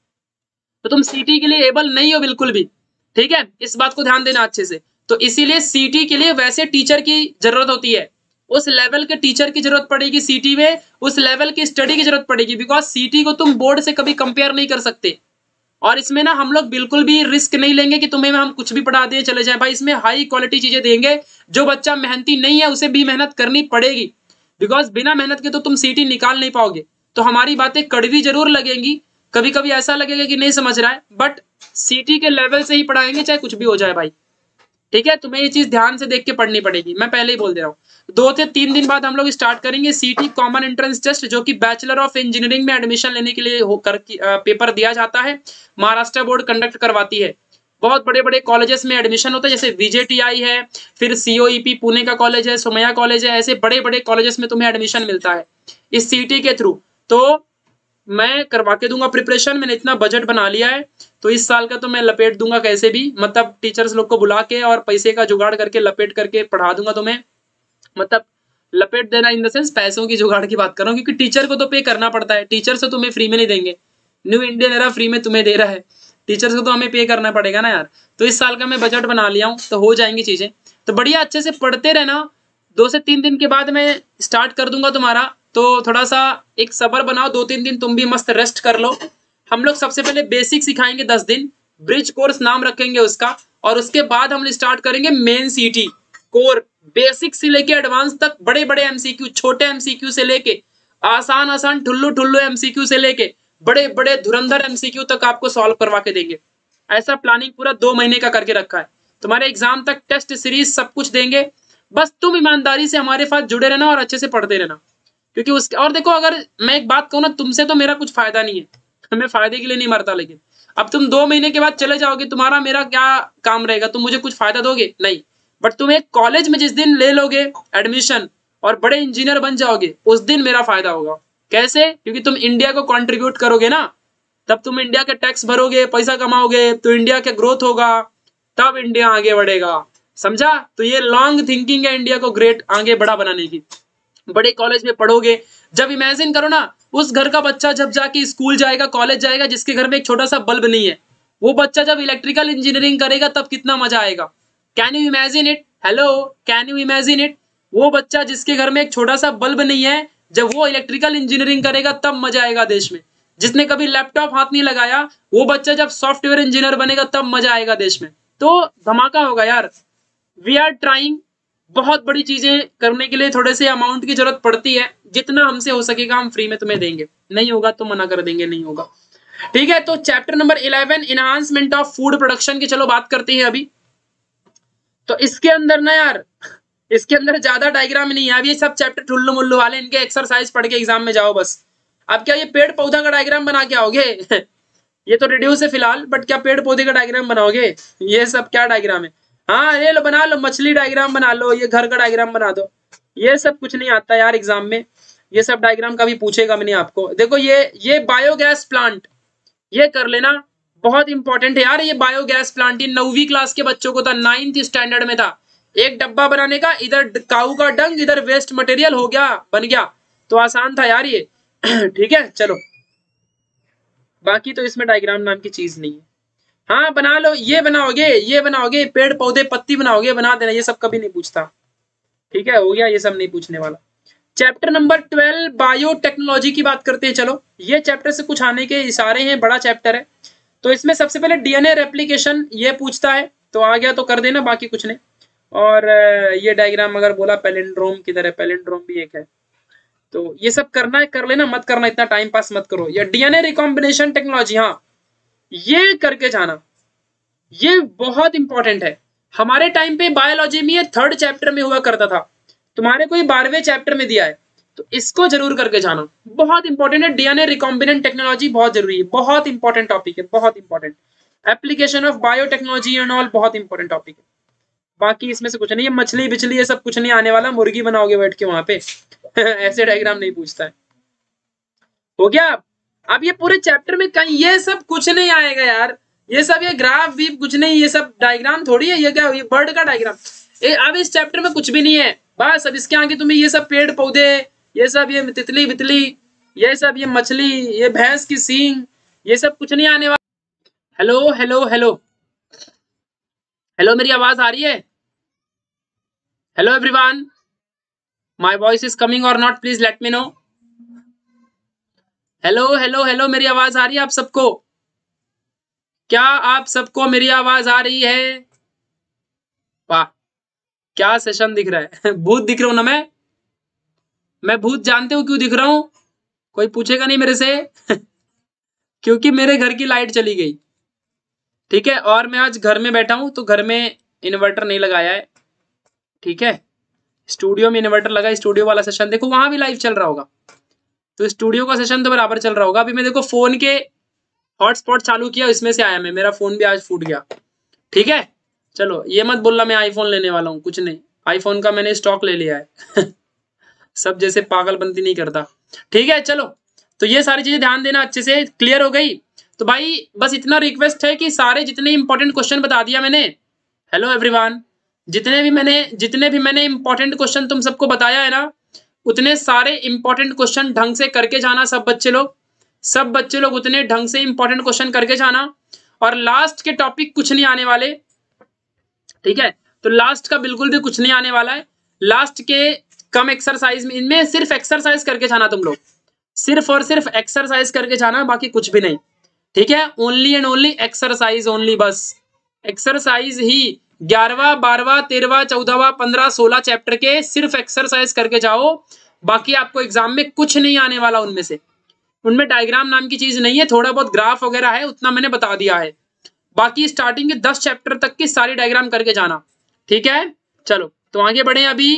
तो तुम सीटी के लिए एबल नहीं हो बिल्कुल भी, ठीक है, इस बात को ध्यान देना अच्छे से। तो इसीलिए सीटी के लिए वैसे टीचर की जरूरत होती है, उस लेवल के टीचर की जरूरत पड़ेगी सीटी में, उस लेवल की स्टडी की जरूरत पड़ेगी, बिकॉज सीटी को तुम बोर्ड से कभी कंपेयर नहीं कर सकते। और इसमें ना हम लोग बिल्कुल भी रिस्क नहीं लेंगे कि तुम्हें हम कुछ भी पढ़ा दें चले जाए। भाई इसमें हाई क्वालिटी चीजें देंगे, जो बच्चा मेहनती नहीं है उसे भी मेहनत करनी पड़ेगी, बिकॉज बिना मेहनत के तो तुम सीटी निकाल नहीं पाओगे। तो हमारी बातें कड़वी जरूर लगेंगी, कभी कभी ऐसा लगेगा कि नहीं समझ रहा है, बट सीटी के लेवल से ही पढ़ाएंगे चाहे कुछ भी हो जाए भाई, ठीक है। तुम्हें ये चीज ध्यान से देख के पढ़नी पड़ेगी, मैं पहले ही बोल दे रहा हूँ। 2 से 3 दिन बाद हम लोग स्टार्ट करेंगे सीटी कॉमन एंट्रेंस टेस्ट, जो कि बैचलर ऑफ इंजीनियरिंग में एडमिशन लेने के लिए पेपर दिया जाता है, महाराष्ट्र बोर्ड कंडक्ट करवाती है। बहुत बड़े बड़े कॉलेजेस में एडमिशन होता है, जैसे VJTI है, फिर COEP पुणे का कॉलेज है, सोमैया कॉलेज है, ऐसे बड़े बड़े कॉलेजेस में तुम्हें एडमिशन मिलता है इस सीटी के थ्रू। तो मैं करवा के दूंगा प्रिपरेशन, मैंने इतना बजट बना लिया है, तो इस साल का तो मैं लपेट दूंगा कैसे भी, मतलब टीचर्स लोग को बुला के और पैसे का जुगाड़ करके लपेट करके पढ़ा दूंगा तुम्हें। मतलब लपेट देना इन द सेंस पैसों की जुगाड़ की बात कर रहा हूँ, क्योंकि टीचर को तो पे करना पड़ता है, टीचर से तुम्हें फ्री में नहीं देंगे। न्यू इंडियन एरा फ्री में तुम्हें दे रहा है, टीचर्स को तो हमें पे करना पड़ेगा ना यार। तो इस साल का मैं बजट बना लिया हूँ, तो हो जाएंगी चीजें। तो बढ़िया अच्छे से पढ़ते रहना। 2 से 3 दिन के बाद मैं स्टार्ट कर दूंगा तुम्हारा, तो थोड़ा सा एक सब्र बनाओ, 2-3 दिन तुम भी मस्त रेस्ट कर लो। हम लोग सबसे पहले बेसिक सिखाएंगे 10 दिन, ब्रिज कोर्स नाम रखेंगे उसका, और उसके बाद हम स्टार्ट करेंगे मेन सीटी कोर, बेसिक से लेके एडवांस तक, बड़े बड़े एमसीक्यू, छोटे एमसीक्यू से लेके आसान आसान ठुल्लू ठुल्लू एमसीक्यू से लेके बड़े बड़े धुरंधर एमसीक्यू तक आपको सॉल्व करवा के देंगे। ऐसा प्लानिंग पूरा 2 महीने का करके रखा है। तुम्हारे एग्जाम तक टेस्ट सीरीज सब कुछ देंगे, बस तुम ईमानदारी से हमारे साथ जुड़े रहना और अच्छे से पढ़ते रहना। क्योंकि उसके, और देखो अगर मैं एक बात कहूँ ना, तुमसे तो मेरा कुछ फायदा नहीं है, मैं फायदे के लिए नहीं मरता, लेकिन अब तुम 2 महीने के बाद चले जाओगे, तुम्हारा मेरा क्या काम रहेगा, तुम मुझे कुछ फायदा दोगे नहीं। बट तुम एक कॉलेज में जिस दिन ले लोगे एडमिशन और बड़े इंजीनियर बन जाओगे, उस दिन मेरा फायदा होगा। कैसे? क्योंकि तुम इंडिया को कंट्रीब्यूट करोगे ना, तब तुम इंडिया के टैक्स भरोगे, पैसा कमाओगे, तो इंडिया का ग्रोथ होगा, तब इंडिया आगे बढ़ेगा, समझा? तो ये लॉन्ग थिंकिंग है इंडिया को ग्रेट आगे बड़ा बनाने की। बड़े कॉलेज में पढ़ोगे, जब इमेजिन करो ना, उस घर का बच्चा जब जाके स्कूल जाएगा, कॉलेज जाएगा, जिसके घर में एक छोटा सा बल्ब नहीं है, वो बच्चा जब इलेक्ट्रिकल इंजीनियरिंग करेगा तब कितना मजा आएगा। Can you imagine it? Hello, can you imagine it? वो बच्चा जिसके घर में एक छोटा सा बल्ब नहीं है, जब वो इलेक्ट्रिकल इंजीनियरिंग करेगा तब मजा आएगा देश में। जिसने कभी लैपटॉप हाथ नहीं लगाया, वो बच्चा जब सॉफ्टवेयर इंजीनियर बनेगा तब मजा आएगा देश में। तो धमाका होगा यार। We are trying. बहुत बड़ी चीजें करने के लिए थोड़े से अमाउंट की जरूरत पड़ती है, जितना हमसे हो सकेगा हम फ्री में तुम्हें देंगे, नहीं होगा तो मना कर देंगे, नहीं होगा। ठीक है, तो chapter number 11 enhancement of food production की चलो बात करते हैं अभी। तो इसके अंदर ना यार, इसके अंदर ज्यादा डायग्राम नहीं है। अब ये सब चैप्टर ठुल्लू मुल्लू वाले, इनके एक्सरसाइज पढ़ के एग्जाम में जाओ बस। अब क्या ये पेड़ पौधा का डायग्राम बना के आओगे? ये तो रिड्यूस है फिलहाल, बट क्या पेड़ पौधे का डायग्राम बनाओगे? ये सब क्या डायग्राम है? हाँ ये लो बना लो, मछली डायग्राम बना लो, ये घर का डायग्राम बना दो। ये सब कुछ नहीं आता यार एग्जाम में, ये सब डायग्राम कभी पूछेगा भी नहीं आपको। देखो ये बायोगैस प्लांट, ये कर लेना, बहुत इंपॉर्टेंट है यार। ये बायोगैस प्लांट ये 9वीं क्लास के बच्चों को था, 9th स्टैंडर्ड में था। एक डब्बा बनाने का, इधर काऊ का डंग, इधर वेस्ट मटेरियल हो गया, बन गया। तो आसान था यार ये। ठीक है चलो, बाकी तो इसमें डायग्राम नाम की चीज नहीं है। हाँ बना लो, ये बनाओगे पेड़ पौधे पत्ती बनाओगे, बना देना, ये सब कभी नहीं पूछता। ठीक है, हो गया, ये सब नहीं पूछने वाला। चैप्टर नंबर 12 बायोटेक्नोलॉजी की बात करते हैं। चलो, ये चैप्टर से कुछ आने के इशारे हैं, बड़ा चैप्टर है। तो इसमें सबसे पहले डीएनए रेप्लिकेशन ये पूछता है, तो आ गया तो कर देना, बाकी कुछ नहीं। और ये डायग्राम अगर बोला पैलिंड्रोम किधर है, पैलिंड्रोम भी एक है। तो ये सब करना है, कर लेना, मत करना इतना टाइम पास मत करो। या डीएनए रिकॉम्बिनेशन टेक्नोलॉजी, हाँ ये करके जाना, ये बहुत इंपॉर्टेंट है। हमारे टाइम पे बायोलॉजी में ये 3rd चैप्टर में हुआ करता था, तुम्हारे को 12वें चैप्टर में दिया है, तो इसको जरूर करके जाना, बहुत इंपॉर्टेंट है। डीएनए रिकॉम्बिनेंट टेक्नोलॉजी बहुत जरूरी है, बहुत इंपॉर्टेंट टॉपिक है, बहुत important. Application of biotechnology and all बहुत इंपॉर्टेंट टॉपिक है। बाकी इसमें से कुछ नहीं है, मछली बिछली ये सब कुछ नहीं आने वाला, मुर्गी बनाओगे बैठ के वहां पे। ऐसे डायग्राम नहीं पूछता है। हो गया। अब ये पूरे चैप्टर में कहीं ये सब कुछ नहीं आएगा यार, ये सब ये ग्राफ भी कुछ नहीं, ये सब डायग्राम थोड़ी है। ये क्या, ये बर्ड का डायग्राम। अब इस चैप्टर में कुछ भी नहीं है बस। अब इसके आगे तुम्हें ये सब पेड़ पौधे, ये सब ये तितली बितली, ये सब ये मछली, ये भैंस की सींग, ये सब कुछ नहीं आने वाला। हेलो हेलो हेलो हेलो, मेरी आवाज आ रही है? Hello everyone, my voice is coming or not, please let me know. Hello hello hello, मेरी आवाज आ रही है आप सबको? क्या आप सबको मेरी आवाज आ रही है? वाह, क्या सेशन दिख रहा है। भूत दिख रहा हूं ना मैं भूत जानते हो क्यों दिख रहा हूं? कोई पूछेगा नहीं मेरे से। क्योंकि मेरे घर की लाइट चली गई। ठीक है, और मैं आज घर में बैठा हूं, तो घर में इन्वर्टर नहीं लगाया है। ठीक है, स्टूडियो में इन्वर्टर लगा, स्टूडियो वाला सेशन देखो वहां भी लाइव चल रहा होगा, तो स्टूडियो का सेशन तो बराबर चल रहा होगा। अभी मैं देखो फोन के हॉटस्पॉट चालू किया, इसमें से आया मैं, मेरा फोन भी आज फूट गया। ठीक है चलो, ये मत बोलना मैं आईफोन लेने वाला हूँ, कुछ नहीं, आईफोन का मैंने स्टॉक ले लिया है। सब जैसे पागलबंदी नहीं करता। ठीक है चलो, तो ये सारी चीजें ध्यान देना, अच्छे से क्लियर हो गई। तो भाई बस इतना रिक्वेस्ट है कि सारे जितने इंपॉर्टेंट क्वेश्चन बता दिया मैंने। हेलो एवरीवन, जितने भी मैंने इंपॉर्टेंट क्वेश्चन तुम सबको बताया है ना, उतने सारे इंपॉर्टेंट क्वेश्चन ढंग से करके जाना। सब बच्चे लोग उतने ढंग से इंपॉर्टेंट क्वेश्चन करके जाना। और लास्ट के टॉपिक कुछ नहीं आने वाले। ठीक है, तो लास्ट का बिल्कुल भी कुछ नहीं आने वाला है। लास्ट के कम एक्सरसाइज में, इनमें सिर्फ एक्सरसाइज करके जाना तुम लोग, सिर्फ और सिर्फ एक्सरसाइज करके जाना, बाकी कुछ भी नहीं। ठीक है, only and only exercise, only बस एक्सरसाइज ही। 11वां 12वां 13वां 14वां 15 16 चैप्टर के सिर्फ एक्सरसाइज करके जाओ, बाकी आपको एग्जाम में कुछ नहीं आने वाला उनमें से। उनमें डायग्राम नाम की चीज नहीं है, थोड़ा बहुत ग्राफ वगैरह है, उतना मैंने बता दिया है। बाकी स्टार्टिंग के 10 चैप्टर तक की सारी डायग्राम करके जाना। ठीक है चलो, तो आगे बढ़े अभी।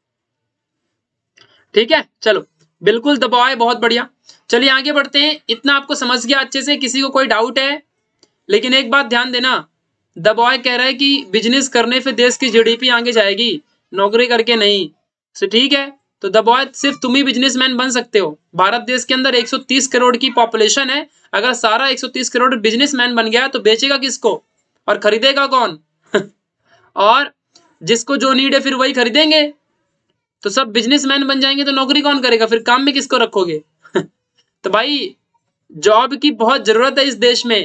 ठीक है चलो, बिल्कुल दबाव है, बहुत बढ़िया। चलिए आगे बढ़ते हैं। इतना आपको समझ गया अच्छे से? किसी को कोई डाउट है? लेकिन एक बात ध्यान देना, दबाव कह रहा है कि बिजनेस करने से देश की जीडीपी आगे जाएगी, नौकरी करके नहीं। तो ठीक है, तो दबाव सिर्फ तुम ही बिजनेसमैन बन सकते हो। भारत देश के अंदर 130 करोड़ की पॉपुलेशन है, अगर सारा 130 करोड़ बिजनेसमैन बन गया तो बेचेगा किसको और खरीदेगा कौन? और जिसको जो नीड है फिर वही खरीदेंगे। तो सब बिजनेसमैन बन जाएंगे तो नौकरी कौन करेगा, फिर काम में किसको रखोगे? तो भाई जॉब की बहुत जरूरत है इस देश में,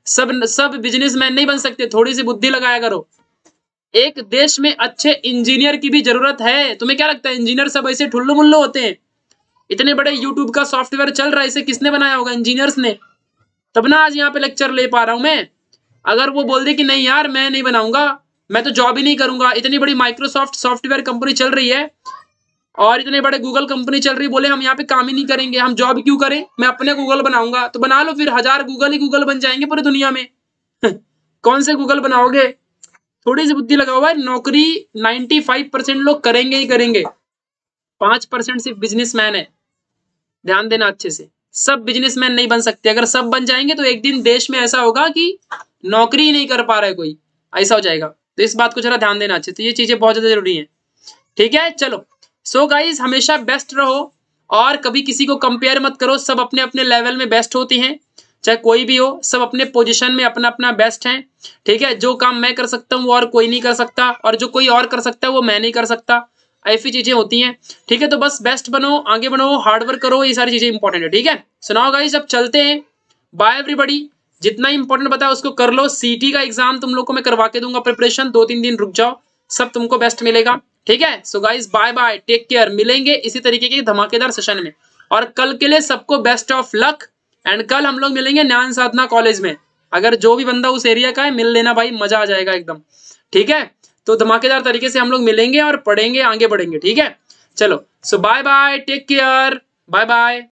सब बिजनेसमैन नहीं बन सकते, थोड़ी सी बुद्धि लगाया करो। एक देश में अच्छे इंजीनियर की भी जरूरत है। तुम्हें क्या लगता है इंजीनियर सब ऐसे ठुल्लू मुल्लू होते हैं? इतने बड़े यूट्यूब का सॉफ्टवेयर चल रहा है, इसे किसने बनाया होगा? इंजीनियर्स ने। तब ना आज यहाँ पे लेक्चर ले पा रहा हूं मैं। अगर वो बोल दे कि नहीं यार मैं नहीं बनाऊंगा, मैं तो जॉब ही नहीं करूंगा, इतनी बड़ी माइक्रोसॉफ्ट सॉफ्टवेयर कंपनी चल रही है और इतने बड़े गूगल कंपनी चल रही, बोले हम यहाँ पे काम ही नहीं करेंगे, हम जॉब क्यों करें, मैं अपने गूगल बनाऊंगा, तो बना लो फिर, 1000 गूगल ही गूगल बन जाएंगे पूरी दुनिया में। कौन से गूगल बनाओगे? थोड़ी सी बुद्धि लगाओ भाई। नौकरी 95% लोग करेंगे ही करेंगे, 5% सिर्फ बिजनेसमैन है। ध्यान देना अच्छे से, सब बिजनेसमैन नहीं बन सकते। अगर सब बन जाएंगे तो एक दिन देश में ऐसा होगा कि नौकरी ही नहीं कर पा रहा है कोई, ऐसा हो जाएगा। तो इस बात को जरा ध्यान देना अच्छे से, ये चीजें बहुत ज्यादा जरूरी है। ठीक है, चलो। सो गाइज, हमेशा बेस्ट रहो और कभी किसी को कंपेयर मत करो। सब अपने अपने लेवल में बेस्ट होती हैं, चाहे कोई भी हो, सब अपने पोजीशन में अपना अपना बेस्ट है। ठीक है, जो काम मैं कर सकता हूँ वो और कोई नहीं कर सकता, और जो कोई और कर सकता है वो मैं नहीं कर सकता, ऐसी चीजें होती हैं। ठीक है, तो बस बेस्ट बनो, आगे बढ़ो, हार्डवर्क करो, ये सारी चीजें इंपॉर्टेंट है। ठीक है, सुनाओ गाइस, अब चलते हैं। By everybody. जितना इंपॉर्टेंट बताया उसको कर लो। सीटी का एग्जाम तुम लोग को मैं करवा के दूंगा प्रिपरेशन, 2-3 दिन रुक जाओ, सब तुमको बेस्ट मिलेगा। ठीक है, so guys bye bye, take care. मिलेंगे इसी तरीके के धमाकेदार सेशन में, और कल के लिए सबको बेस्ट ऑफ लक। एंड कल हम लोग मिलेंगे ज्ञान साधना कॉलेज में। अगर जो भी बंदा उस एरिया का है मिल लेना भाई, मजा आ जाएगा एकदम। ठीक है, तो धमाकेदार तरीके से हम लोग मिलेंगे और पढ़ेंगे, आगे बढ़ेंगे। ठीक है, चलो, so bye bye, take care, bye bye.